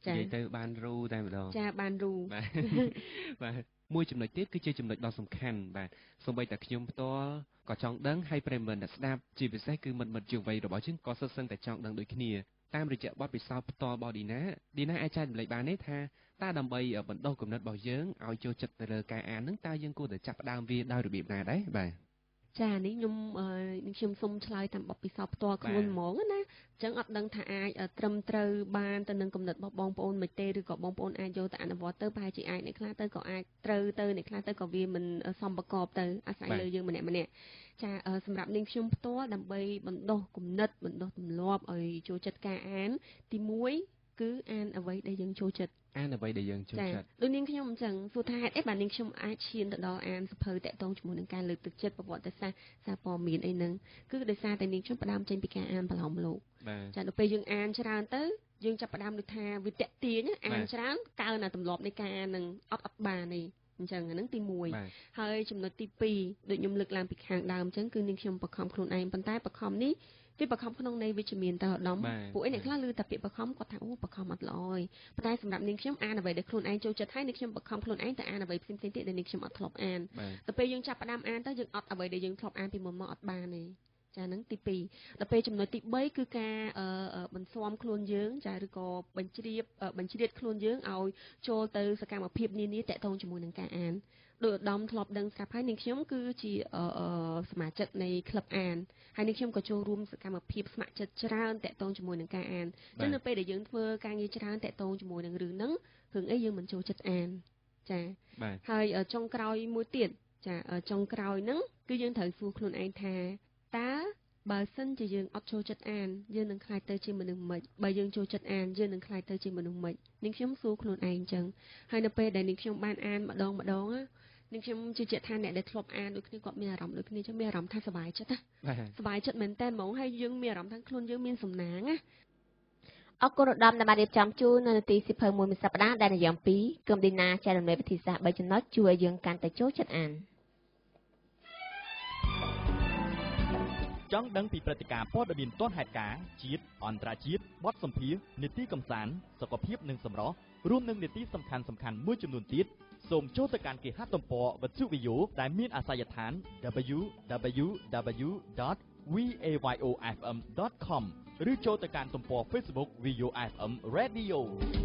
និយាយទៅបានរូតែម្ដងចាបានរូបាទបាទមួយចំណុចទៀតគឺជាចំណុចដ៏សំខាន់បាទសូម្បីតែខ្ញុំផ្ទាល់ក៏ចង់ដឹងហើយប្រិយមិត្តអ្នកស្ដាប់ជាពិសេសគឺមិត្តមិត្តជាងវ័យរបស់យើងក៏សុទ្ធសឹងតែចង់ដឹងដូចគ្នាតាមរយៈបទពិសោធន៍ផ្ទាល់របស់ឌីណាឌីណាអាចចែករំលែកបានទេថាតើដើម្បីបណ្ដុះគំនិតរបស់យើងឲ្យចូលចិត្តទៅលើការអាននឹងតើយើងគួរតែចាប់ផ្ដើមវាដោយរបៀបណាដែរបាទចានេះខ្ញុំនេះខ្ញុំសូមឆ្លើយតាមបទពិសោធន៍ផ្ទាល់ខ្លួនហ្មងណាអញ្ចឹងអត់ដឹងថាអាចត្រឹមត្រូវបានទៅនឹងគំនិតរបស់បងប្អូនមិនទេឬក៏បងប្អូនអាចយកទៅអនុវត្តទៅប្រហែលជាអាចអ្នកខ្លះទៅក៏អាចត្រូវទៅអ្នកខ្លះទៅក៏វាមិនសមប្រកបទៅអាស្រ័យលើយើងម្នាក់ម្នាក់ចាសម្រាប់នាងខ្ញុំផ្ទាល់ដើម្បីបណ្ដុះគំនិតបណ្ដុះទម្លាប់ឲ្យចូលចិត្តការអានទីមួយគឺអានអ្វីដែលយើងចូលចិត្តអានអ្វីដែលយើងចូលចិត្តដូចនាងខ្ញុំអញ្ចឹងសួរថាហេតុអីបាននាងខ្ញុំអាចឈានទៅដល់អានសភៅតាក់ទងជាមួយនឹងការលើកទឹកចិត្តប្រវត្តិសាស្ត្រសារព័ត៌មានអីហ្នឹងគឺដោយសារតែនាងខ្ញុំផ្ដើមចេញពីការអានប្រឡំលោកចាដល់ពេលយើងអានច្រើនទៅយើងចាប់ផ្ដើមដូចថាវាតាក់ទាញអានច្រើនកើនទម្លាប់នៃការអាននឹងអត់អត់បានទេអញ្ចឹងហ្នឹងទីមួយហើយចំណុចទីពីរដូចខ្ញុំលើកឡើងពីខាងដើមអញ្ចឹងគឺនាងខ្ញុំបខំខ្លួនឯងប៉ុន្តែបខំនេះវាបខំក្នុងន័យវិជ្ជមានតើឧត្តមពួកឯងអ្នកខ្លះឮតែពាក្យបខំគាត់ថាអូបខំអត់ល្អទេប៉ុន្តែសម្រាប់នាងខ្ញុំអានអ្វីដែលខ្លួនឯងចូលចិត្តហើយនាងខ្ញុំបខំខ្លួនឯងទៅអានអ្វីផ្សេងៗទៀតដែលនាងខ្ញុំអត់ធ្លាប់អានទៅពេលយើងចាប់ផ្ដើមអានទៅយើងអត់អ្វីដែលយើងធ្លាប់អានពីមុនមកអត់បានទេចាហ្នឹងទីពីរដល់ពេលចំណុចទីបីគឺការបន្ស៊ាំខ្លួនយើងចាឬក៏បញ្ជ្រាបបញ្ជ្រាបខ្លួនយើងឲ្យចូលទៅសកម្មភាពនានាតាក់ទងជាមួយនឹងការអានដោយឧត្តមធ្លាប់ដឹងស្រាប់ហើយនាងខ្ញុំគឺជាសមាជិកនៃក្លឹបអានហើយនាងខ្ញុំក៏ចូលរួមសកម្មភាពស្ម័គ្រចិត្តច្រើនតាក់ទងជាមួយនឹងការអានអញ្ចឹងនៅពេលដែលយើងធ្វើការងារច្រើនតាក់ទងជាមួយនឹងរឿងហ្នឹងរឿងអីយើងមិនចូលចិត្តអានចាហើយចុងក្រោយមួយទៀតចាចុងក្រោយហ្នឹងគឺយើងត្រូវសួរខ្លួនឯងថាតើបើសិនជាយើងអត់ចូលចិត្តអានយើងនឹងខ្លាចទៅជាមនុស្សមិនបើយើងចូលចិត្តអានយើងនឹងខ្លាចទៅជាមនុស្សមិននាងខ្ញុំសួរខ្លួនឯងអញ្ចឹងហើយនៅពេលដែលនាងខ្ញុំបានអានម្ដងម្ដងនាងខ្ញុំជឿជាក់ថាអ្នកដែលធ្លាប់អានដូចគ្នាគាត់មានអារម្មណ៍ដូចគ្នាចឹងមានអារម្មណ៍ថាសប្បាយចិត្តណាសប្បាយចិត្តមែនតើហ្មងហើយយើងមានអារម្មណ៍ថាខ្លួនយើងមានសំណាងណាអរគុណឧត្តមដែលបានរៀបចំជូននៅនាទីសិភៅមួយមួយសប្តាហ៍ដែលនិយមពីរគំឌីណាចែករំលែកវិធីសាស្ត្របីចំណុចជួយឲ្យយើងកាន់តែចូលចិត្តអានចង់ដឹងពីព្រឹត្តិការណ៍ព័ត៌មានទាន់ហេតុការណ៍ជាតិអន្តរជាតិបទសម្ភាសន៍នីតិកម្សាន្តសុខភាពនិងសម្រស់រួមនឹងនីតិសំខាន់សំខាន់មួយចំនួនទៀតសូមចូលទៅកាន់គេហទំព័រវិទ្យុ VAYO ដែលមានអាសយដ្ឋាន double-u double-u double-u ដត វី េ វ៉ៃ អូ អេហ្វ អេម ដត com ឬចូលទៅកាន់ទំព័រ Facebook វី โอ เอฟ เอ็ม Radio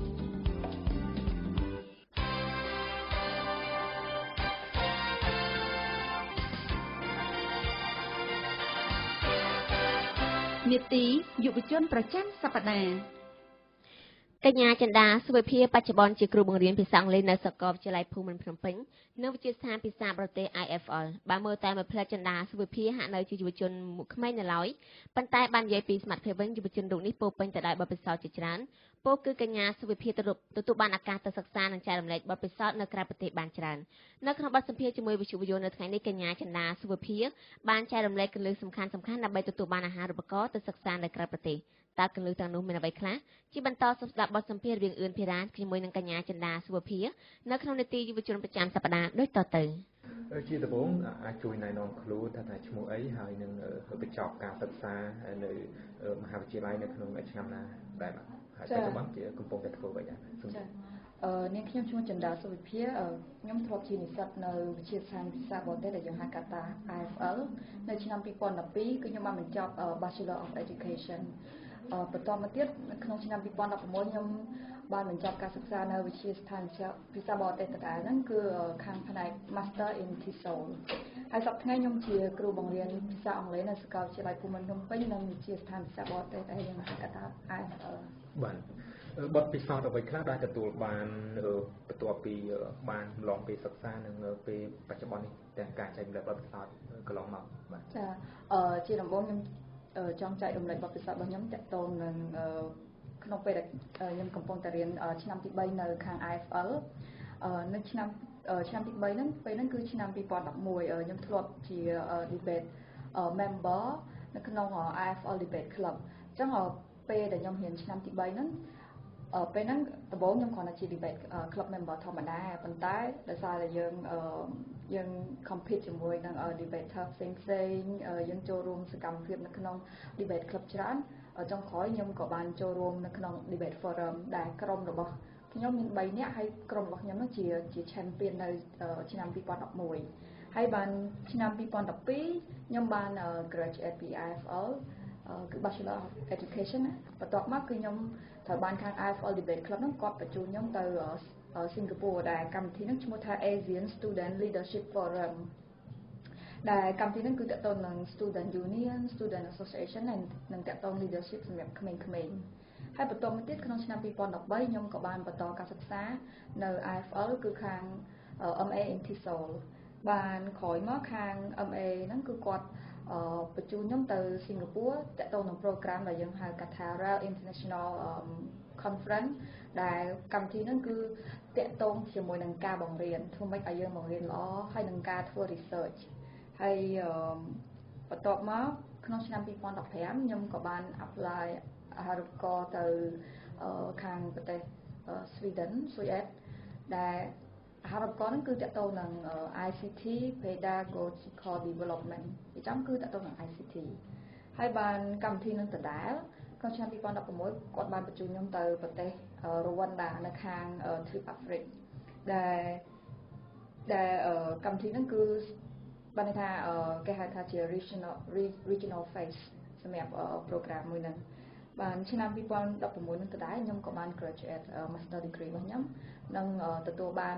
នីតិយុវជនប្រចាំសប្តាហ៍កញ្ញាចិន្តាសុវិភាបច្ចុប្បន្នជាគ្រូបង្រៀនភាសាអង់គ្លេសនៅសាកលវិទ្យាល័យភូមិន្ទភ្នំពេញនៅវិទ្យាស្ថានភាសាបរទេស ไอ เอฟ แอล បើមើលតាមមួយផ្លែចិន្តាសុវិភាហាក់នៅជាយុវជនមុខក្មេងនៅឡើយប៉ុន្តែបាននិយាយពីសមត្ថភាពវិញយុវជនរូបនេះពោពេញទៅដោយបទពិសោធន៍ជាច្រើនពោគឺកញ្ញាសុវិភាទទួលបានឱកាសទៅសិក្សានិងចែករំលែកបទពិសោធន៍នៅក្រៅប្រទេសបានច្រើននៅក្នុងបទសម្ភាសន៍ជាមួយវិទ្យុ VAYO នៅថ្ងៃនេះកញ្ញាចិន្តាសុវិភាបានចែករំលែកគន្លឹះសំខាន់ៗដើម្បីទទួលបានអាហារូបករណ៍ទៅសិក្សានៅក្រៅប្រទេសតើគន្លឹះទាំងនោះមានអ្វីខ្លះជាបន្តសូមស្ដាប់បទសម្ភាសន៍រវាងអឿនភិរាជាមួយនឹងកញ្ញាចិន្តាសុវិភានៅក្នុងនីតិយុវជនប្រចាំសប្តាហ៍ដូចតទៅជាដំបូងអាចជួយណែនាំខ្លួនថាថាឈ្មោះអីហើយនឹងបញ្ចប់ការសិក្សានៅមហាវិទ្យាល័យនៅក្នុងឆ្នាំណាដែរហើយបច្ចុប្បន្នជាកំពុងតែធ្វើអ្វីដែរសូមអឺនាងខ្ញុំឈ្មោះចិន្តាសុវិភាខ្ញុំធ្លាប់ជានិស្សិតនៅវិទ្យាស្ថានភាសាបរទេសដែលយើងហៅកាត់ថា ไอ เอฟ แอล នៅឆ្នាំពីរពាន់ដប់ពីរគឺខ្ញុំបានបញ្ចប់ Bachelor of Education បន្តមកទៀតក្នុងឆ្នាំពីរពាន់ដប់ប្រាំមួយខ្ញុំបានបញ្ចប់ការសិក្សានៅវិទ្យាស្ថានភាសាបរទេសដដែលហ្នឹងគឺខាងផ្នែក Master in TESOL ហើយសប្តាហ៍ថ្ងៃខ្ញុំជាគ្រូបង្រៀនភាសាអង់គ្លេសនៅសាកលវិទ្យាល័យភូមិន្ទភ្នំពេញនិងវិទ្យាស្ថានភាសាបរទេសដែលយើងហៅថា ไอ เอฟ แอลបាទបទពិសោធន៍អ្វីខ្លះដែលទទួលបានបន្ទាប់ពីបានឡងពេលសិក្សានិងពេលបច្ចុប្បន្ននេះទាំងការចែករំលែកបទពិសោធន៍កន្លងមកបាទចាអឺជាដំបូងខ្ញុំចង់ចែករំលែកបទពិសោធន៍របស់ខ្ញុំតាក់ទងនឹងក្នុងពេលដែលខ្ញុំកំពុងតែរៀនឆ្នាំទីបីនៅខាង ไอ เอฟ แอล នៅឆ្នាំឆ្នាំទីបីហ្នឹងពេលហ្នឹងគឺឆ្នាំពីរពាន់ដប់មួយខ្ញុំធ្លាប់ជា debate member នៅក្នុង ไอ เอฟ แอลdebate club អញ្ចឹងពេលដែលខ្ញុំរៀនឆ្នាំទីបីហ្នឹងពេលហ្នឹងដំបូងខ្ញុំគ្រាន់តែជា debate club member ធម្មតាប៉ុន្តែដោយសារតែយើងយើង compete ជាមួយនឹង debater ផ្សេងផ្សេងយើងចូលរួមសកម្មភាពនៅក្នុង debate club ច្រើនចុងក្រោយខ្ញុំក៏បានចូលរួមនៅក្នុង debate forum ដែលក្រុមរបស់ខ្ញុំមាន3នាក់ហើយក្រុមរបស់ខ្ញុំនោះជាជា champion នៅឆ្នាំtwo thousand elevenហើយបានឆ្នាំtwo thousand twelveខ្ញុំបាន graduate ពី I F L គឺ Bachelor of Education បន្ទាប់មកគឺខ្ញុំត្រូវបានខាង I F L Debate Club នោះគាត់បញ្ជូនខ្ញុំទៅសិង្ហបុរីដែលកម្មវិធីនោះឈ្មោះថា Asian Student Leadership Forum ដែលកម្មវិធីនោះគឺតកតងនឹង Student Union Student Association និងតកតង leadership សម្រាប់ក្មេងៗហើយបន្តមកទៀតក្នុងឆ្នាំtwo thousand thirteenខ្ញុំក៏បានបន្តការសិក្សានៅ I F L គឺខាង M A in TESOL បានក្រោយមកខាង M A ហ្នឹងគឺគាត់បញ្ជូនខ្ញុំទៅសិង្ហបុរីតកតងនឹង program ដែលយើងហៅកាថា Rail International Conference ដែលកម្មវិធីហ្នឹងគឺតកតងជាមួយនឹងការបង្រៀនធ្វើម៉េចឲ្យយើងបង្រៀនល្អហើយនឹងការធ្វើ research ហើយបន្ទាប់មកក្នុងឆ្នាំtwo thousand fifteenខ្ញុំក៏បាន apply អាហារូបករណ៍ទៅខាងប្រទេស Sweden ស៊ុយអែតដែលអាហារូបករណ៍ហ្នឹងគឺតកតងនឹង I C T Pedagogical Development ពីចំគឺតកតងនឹង I C T ហើយបានកម្មវិធីនឹងដដែលក្នុងឆ្នាំtwo thousand sixteenគាត់បានបញ្ជូនខ្ញុំទៅប្រទេសរវ៉ាន់ដានៅខាងទ្វីបអាហ្វ្រិកដែលដែលកម្មវិធីហ្នឹងគឺបានន័យថាគេហៅថាជា regional regional phase សម្រាប់ program មួយហ្នឹងបានឆ្នាំtwo thousand sixteenនឹងដដែលខ្ញុំក៏បាន graduate master degree របស់ខ្ញុំនិងទទួលបាន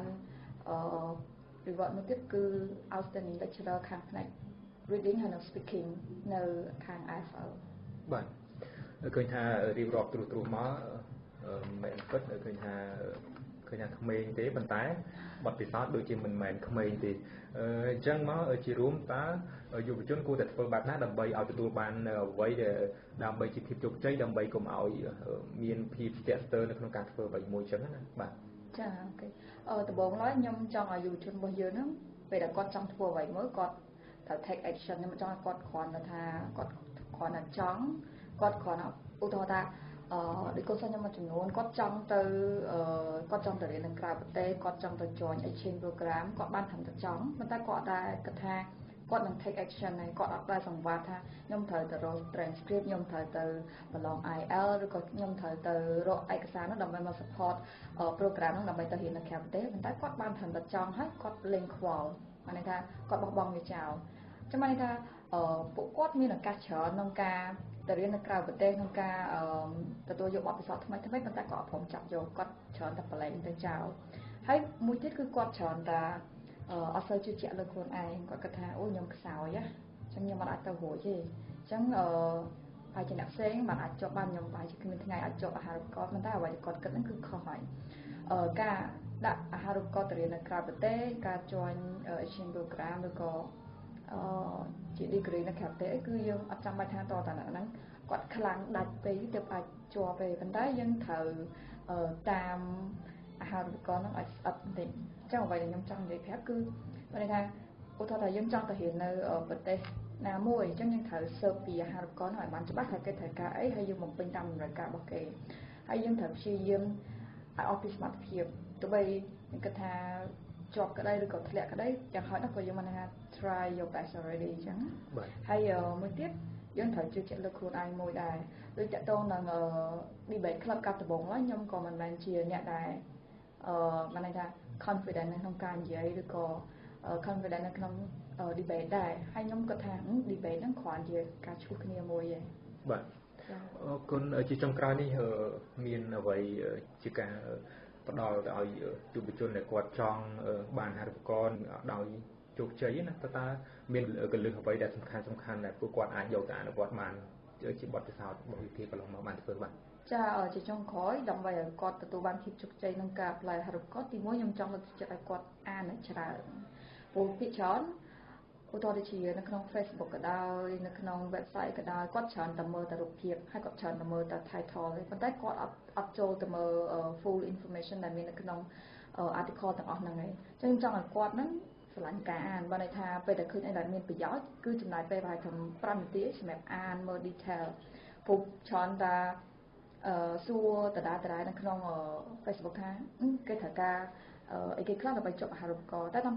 reward មួយទៀតគឺ outstanding lecturer ខាងផ្នែក reading ហើយនិង speaking នៅខាង I F L បាទឃើញថារៀបរាប់ត្រួសត្រាសមកមិនពិតឃើញថាឃើញថាក្មេងទេប៉ុន្តែបទពិសោធន៍ដូចជាមិនមែនក្មេងទេអញ្ចឹងមកជារួមតើយុវជនគួរតែធ្វើបែបណាដើម្បីឲ្យទទួលបានអ្វីដែលដើម្បីជាភាពជោគជ័យដើម្បីកុំឲ្យមានភាពស្ទាក់ស្ទើរនៅក្នុងការធ្វើអ្វីមួយអញ្ចឹងណាបាទចាអូខេដំបូងឡើយខ្ញុំចង់ឲ្យយុវជនរបស់យើងហ្នឹងពេលដែលគាត់ចង់ធ្វើអ្វីមួយគាត់ត្រូវ take action ខ្ញុំចង់ឲ្យគាត់គ្រាន់តែថាគាត់គ្រាន់តែចង់គាត់គ្រាន់តែឧទាហរណ៍ថាអឺដូចកូនសិស្សខ្ញុំមួយចំនួនគាត់ចង់ទៅគាត់ចង់ទៅរៀននៅក្រៅប្រទេសគាត់ចង់ទៅ join exchange program គាត់បានធ្វើតែចង់ប៉ុន្តែគាត់តែគិតថាគាត់នឹង take action ហើយគាត់អត់ដែលសង្វាក់ថាខ្ញុំត្រូវទៅរក transcript ខ្ញុំត្រូវទៅប្រឡង I E L ឬក៏ខ្ញុំត្រូវទៅរកឯកសារនោះដើម្បីមក support program នោះដើម្បីទៅរៀននៅក្រៅប្រទេសប៉ុន្តែគាត់បានធ្វើតែចង់ហើយគាត់លេងខ្វល់បានន័យថាគាត់បោះបង់វាចោលចាំបានន័យថាពួកគាត់មានឱកាសច្រើនក្នុងការទៅរៀននៅក្រៅប្រទេសក្នុងការទទួលយកបទពិសោធន៍ថ្មីៗប៉ុន្តែគាត់អត់ព្រមចាប់យកគាត់ច្រើនតែប្រឡែងទៅចោលហើយមួយទៀតគឺគាត់ច្រើនតែអត់សូវជឿជាក់លើខ្លួនឯងគាត់គិតថាអូខ្ញុំខ្សោយអញ្ចឹងខ្ញុំមិនអាចទៅរួចទេអញ្ចឹងអឺហើយជាអ្នកផ្សេងមិនអាចជាប់បានខ្ញុំប្រហែលជាគ្មានថ្ងៃអាចជាប់អាហារូបករណ៍ប៉ុន្តែអ្វីដែលគាត់គិតហ្នឹងគឺខុសហើយអឺការដាក់អាហារូបករណ៍ទៅរៀននៅក្រៅប្រទេសការ join exchange program ឬក៏អឺជា degree នៅក្រៅប្រទេសគឺយើងអត់ចាំបាច់ថាតតាហ្នឹងគាត់ខ្លាំងដាច់ពេកទើបអាចជាប់ទេប៉ុន្តែយើងត្រូវតាមអាហារូបករណ៍ហ្នឹងឲ្យស្អិតបន្តិចអញ្ចឹងអ្វីដែលខ្ញុំចង់និយាយប្រាប់គឺមានន័យថាឧទាហរណ៍ថាយើងចង់ទៅរៀននៅប្រទេសណាមួយអញ្ចឹងយើងត្រូវ search ពីអាហារូបករណ៍ហ្នឹងឲ្យបានច្បាស់ថាគេត្រូវការអីហើយយើងបំពេញតាមតម្រូវការរបស់គេហើយយើងត្រូវព្យាយាមឲ្យអស់ពីសមត្ថភាពទោះបីយើងគិតថាជាប់ក្តីឬក៏ធ្លាក់ក្តីយ៉ាងហោចណាស់ក៏យើងមិនថា try your best already អញ្ចឹងហើយមួយទៀតយើងត្រូវជឿជាក់លើខ្លួនឯងមួយដែរដូចតកតងនឹង debate club កាប់ដំបងឡើយខ្ញុំក៏មិនមែនជាអ្នកដែលអឺមិនន័យថា confident នៅក្នុងការនិយាយឬក៏ confident នៅក្នុង debate ដែរហើយខ្ញុំគិតថា debate ហ្នឹងគ្រាន់ជាការឈ្លោះគ្នាមួយឯងបាទអរគុណជាចុងក្រោយនេះមានអ្វីជាការផ្ដល់ទៅឲ្យយុវជនដែលគាត់ចង់បានអាហារូបករណ៍ដោយជោគជ័យណាតើតើមានកលឹះអ្វីដែលសំខាន់សំខាន់ដែលពួកគាត់អាចយកទៅអនុវត្តបានជាបទពិសោធន៍របស់វិធីកន្លងមកបានធ្វើបានចាជាចុងក្រោយដើម្បីឲ្យគាត់ទទួលបានភាពជោគជ័យក្នុងការ apply អាហារូបករណ៍ទីមួយខ្ញុំចង់លើកទឹកចិត្តឲ្យគាត់អានឲ្យច្រើនព្រោះភាគច្រើនឧទាហរណ៍ដូចជានៅក្នុង Facebook ក៏ដោយនៅក្នុង website ក៏ដោយគាត់ច្រើនតែមើលតែរូបភាពហើយគាត់ច្រើនតែមើលតែ title ទេប៉ុន្តែគាត់អត់អត់ចូលទៅមើល full information ដែលមាននៅក្នុង article ទាំងអស់ហ្នឹងឯងចឹងចង់ឲ្យគាត់ហ្នឹងស្រឡាញ់ការអានបើន័យថាពេលតែឃើញអីដែលមានប្រយោជន៍គឺចំណាយពេលប្រហែលជាfiveនាទីសម្រាប់អានមើល detail ព្រោះច្រើនតែអឺសួរដដែលដដែលនៅក្នុង Facebook ថាគេត្រូវការអីគេខ្លះដើម្បីចុះអាហារូបករណ៍តែតាមពិត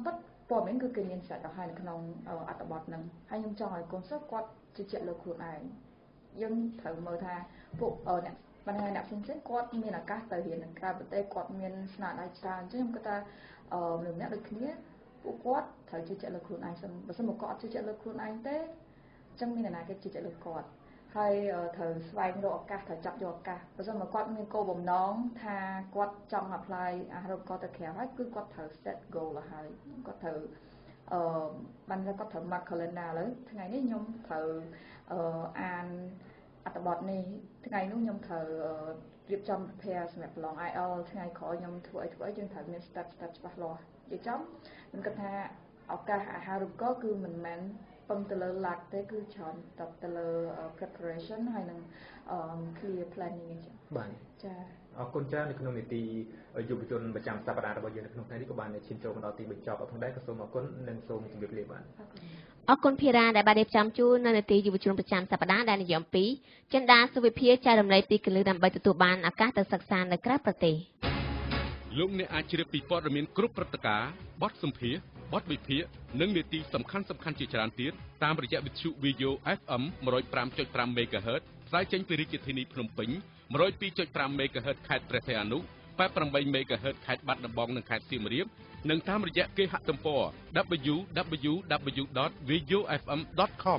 ព័ត៌មានគឺគេមានសាច់ឲ្យហើយនៅក្នុងអត្ថបទហ្នឹងហើយខ្ញុំចង់ឲ្យកូនសិស្សគាត់ជឿជាក់លើខ្លួនឯងយើងត្រូវមើលថាពួកអ្នកបណ្ដាអ្នកផ្សេងៗគាត់មានឱកាសទៅរៀននៅក្រៅប្រទេសគាត់មានស្នាដៃច្រើនអញ្ចឹងខ្ញុំគិតថាអឺមនុស្សម្នាក់ដូចគ្នាពួកគាត់ត្រូវជឿជាក់លើខ្លួនឯងសិនបើមិនគាត់អត់ជឿជាក់លើខ្លួនឯងទេអញ្ចឹងមានអ្នកណាគេជឿជាក់លើគាត់ហើយត្រូវស្វែងរកឱកាសត្រូវចាប់យកឱកាសបើមិនមកគាត់មានគោលបំណងថាគាត់ចង់ apply អាហារូបករណ៍ទៅក្រៅហើយគឺគាត់ត្រូវ set goal ឲ្យហើយគាត់ត្រូវអឺបានថាគាត់ត្រូវ mark calendar ឥឡូវថ្ងៃនេះខ្ញុំត្រូវអឺអានអត្ថបទនេះថ្ងៃនោះខ្ញុំត្រូវរៀបចំ prepare សម្រាប់ប្រឡង I E L T S ថ្ងៃក្រោយខ្ញុំធ្វើអីធ្វើអីយើងត្រូវមាន step step ច្បាស់លាស់និយាយចំខ្ញុំគិតថាឱកាសអាហារូបករណ៍គឺមិនមែនពឹងទៅលើ luck ទេគឺច្រើនទៅលើ preparation ហើយនឹង clear planning អញ្ចឹងបាទចាអរគុណច្រើននៅក្នុងនីតិយុវជនប្រចាំសប្តាហ៍របស់យើងនៅក្នុងថ្ងៃនេះក៏បានឈានចូលមកដល់ទីបញ្ចប់ផងដែរក៏សូមអរគុណនិងសូមជម្រាបលាបាទអរគុណភារ៉ាដែលបានរៀបចំជូននៅនីតិយុវជនប្រចាំសប្តាហ៍ដែលនិយមពីចិន្តាសុវិភាចែករំលែកពីកលឹះដើម្បីទទួលបានឱកាសទៅសិក្សានៅក្រៅប្រទេសលោកអ្នកអាចជ្រាបពីព័ត៌មានគ្រប់ព្រឹត្តិការណ៍បទសម្ភាសន៍បទវិភាគនិងនីតិសំខាន់សំខាន់ជាច្រើនទៀតតាមរយៈវិទ្យុ V A Y O เอฟ เอ็ม one oh five point five មេហ្គាហឺត ផ្សាយចេញពីរាជធានីភ្នំពេញ one oh two point five មេហ្គាហឺត ខេត្តព្រះសីហនុ eighty-eightមេហ្គាហឺត ខេត្តបាត់ដំបងនិងខេត្តសៀមរាបនិងតាមរយៈគេហទំព័រ w w w ដត v a y o f m ដត com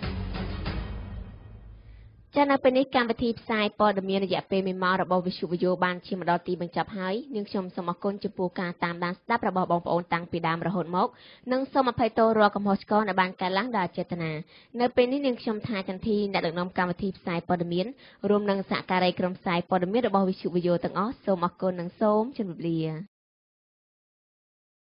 ចា៎នៅពេលនេះកម្មវិធីផ្សាយព័ត៌មានរយៈពេលមួយម៉ោងរបស់វិទ្យុ V A Y O បានឈានមកដល់ទីបញ្ចប់ហើយនាងខ្ញុំសូមអរគុណចំពោះការតាមដានស្ដាប់របស់បងប្អូនតាំងពីដើមរហូតមកនិងសូមអភ័យទោសរាល់កំហុសឆ្គងដែលបានកើតឡើងដោយអចេតនានៅពេលនេះនាងខ្ញុំថាចន្ទធីអ្នកដឹកនាំកម្មវិធីផ្សាយព័ត៌មានរួមនឹងសហការីក្រុមផ្សាយព័ត៌មានរបស់វិទ្យុ V A Y O ទាំងអស់សូមអរគុណនិងសូមជម្រាបលា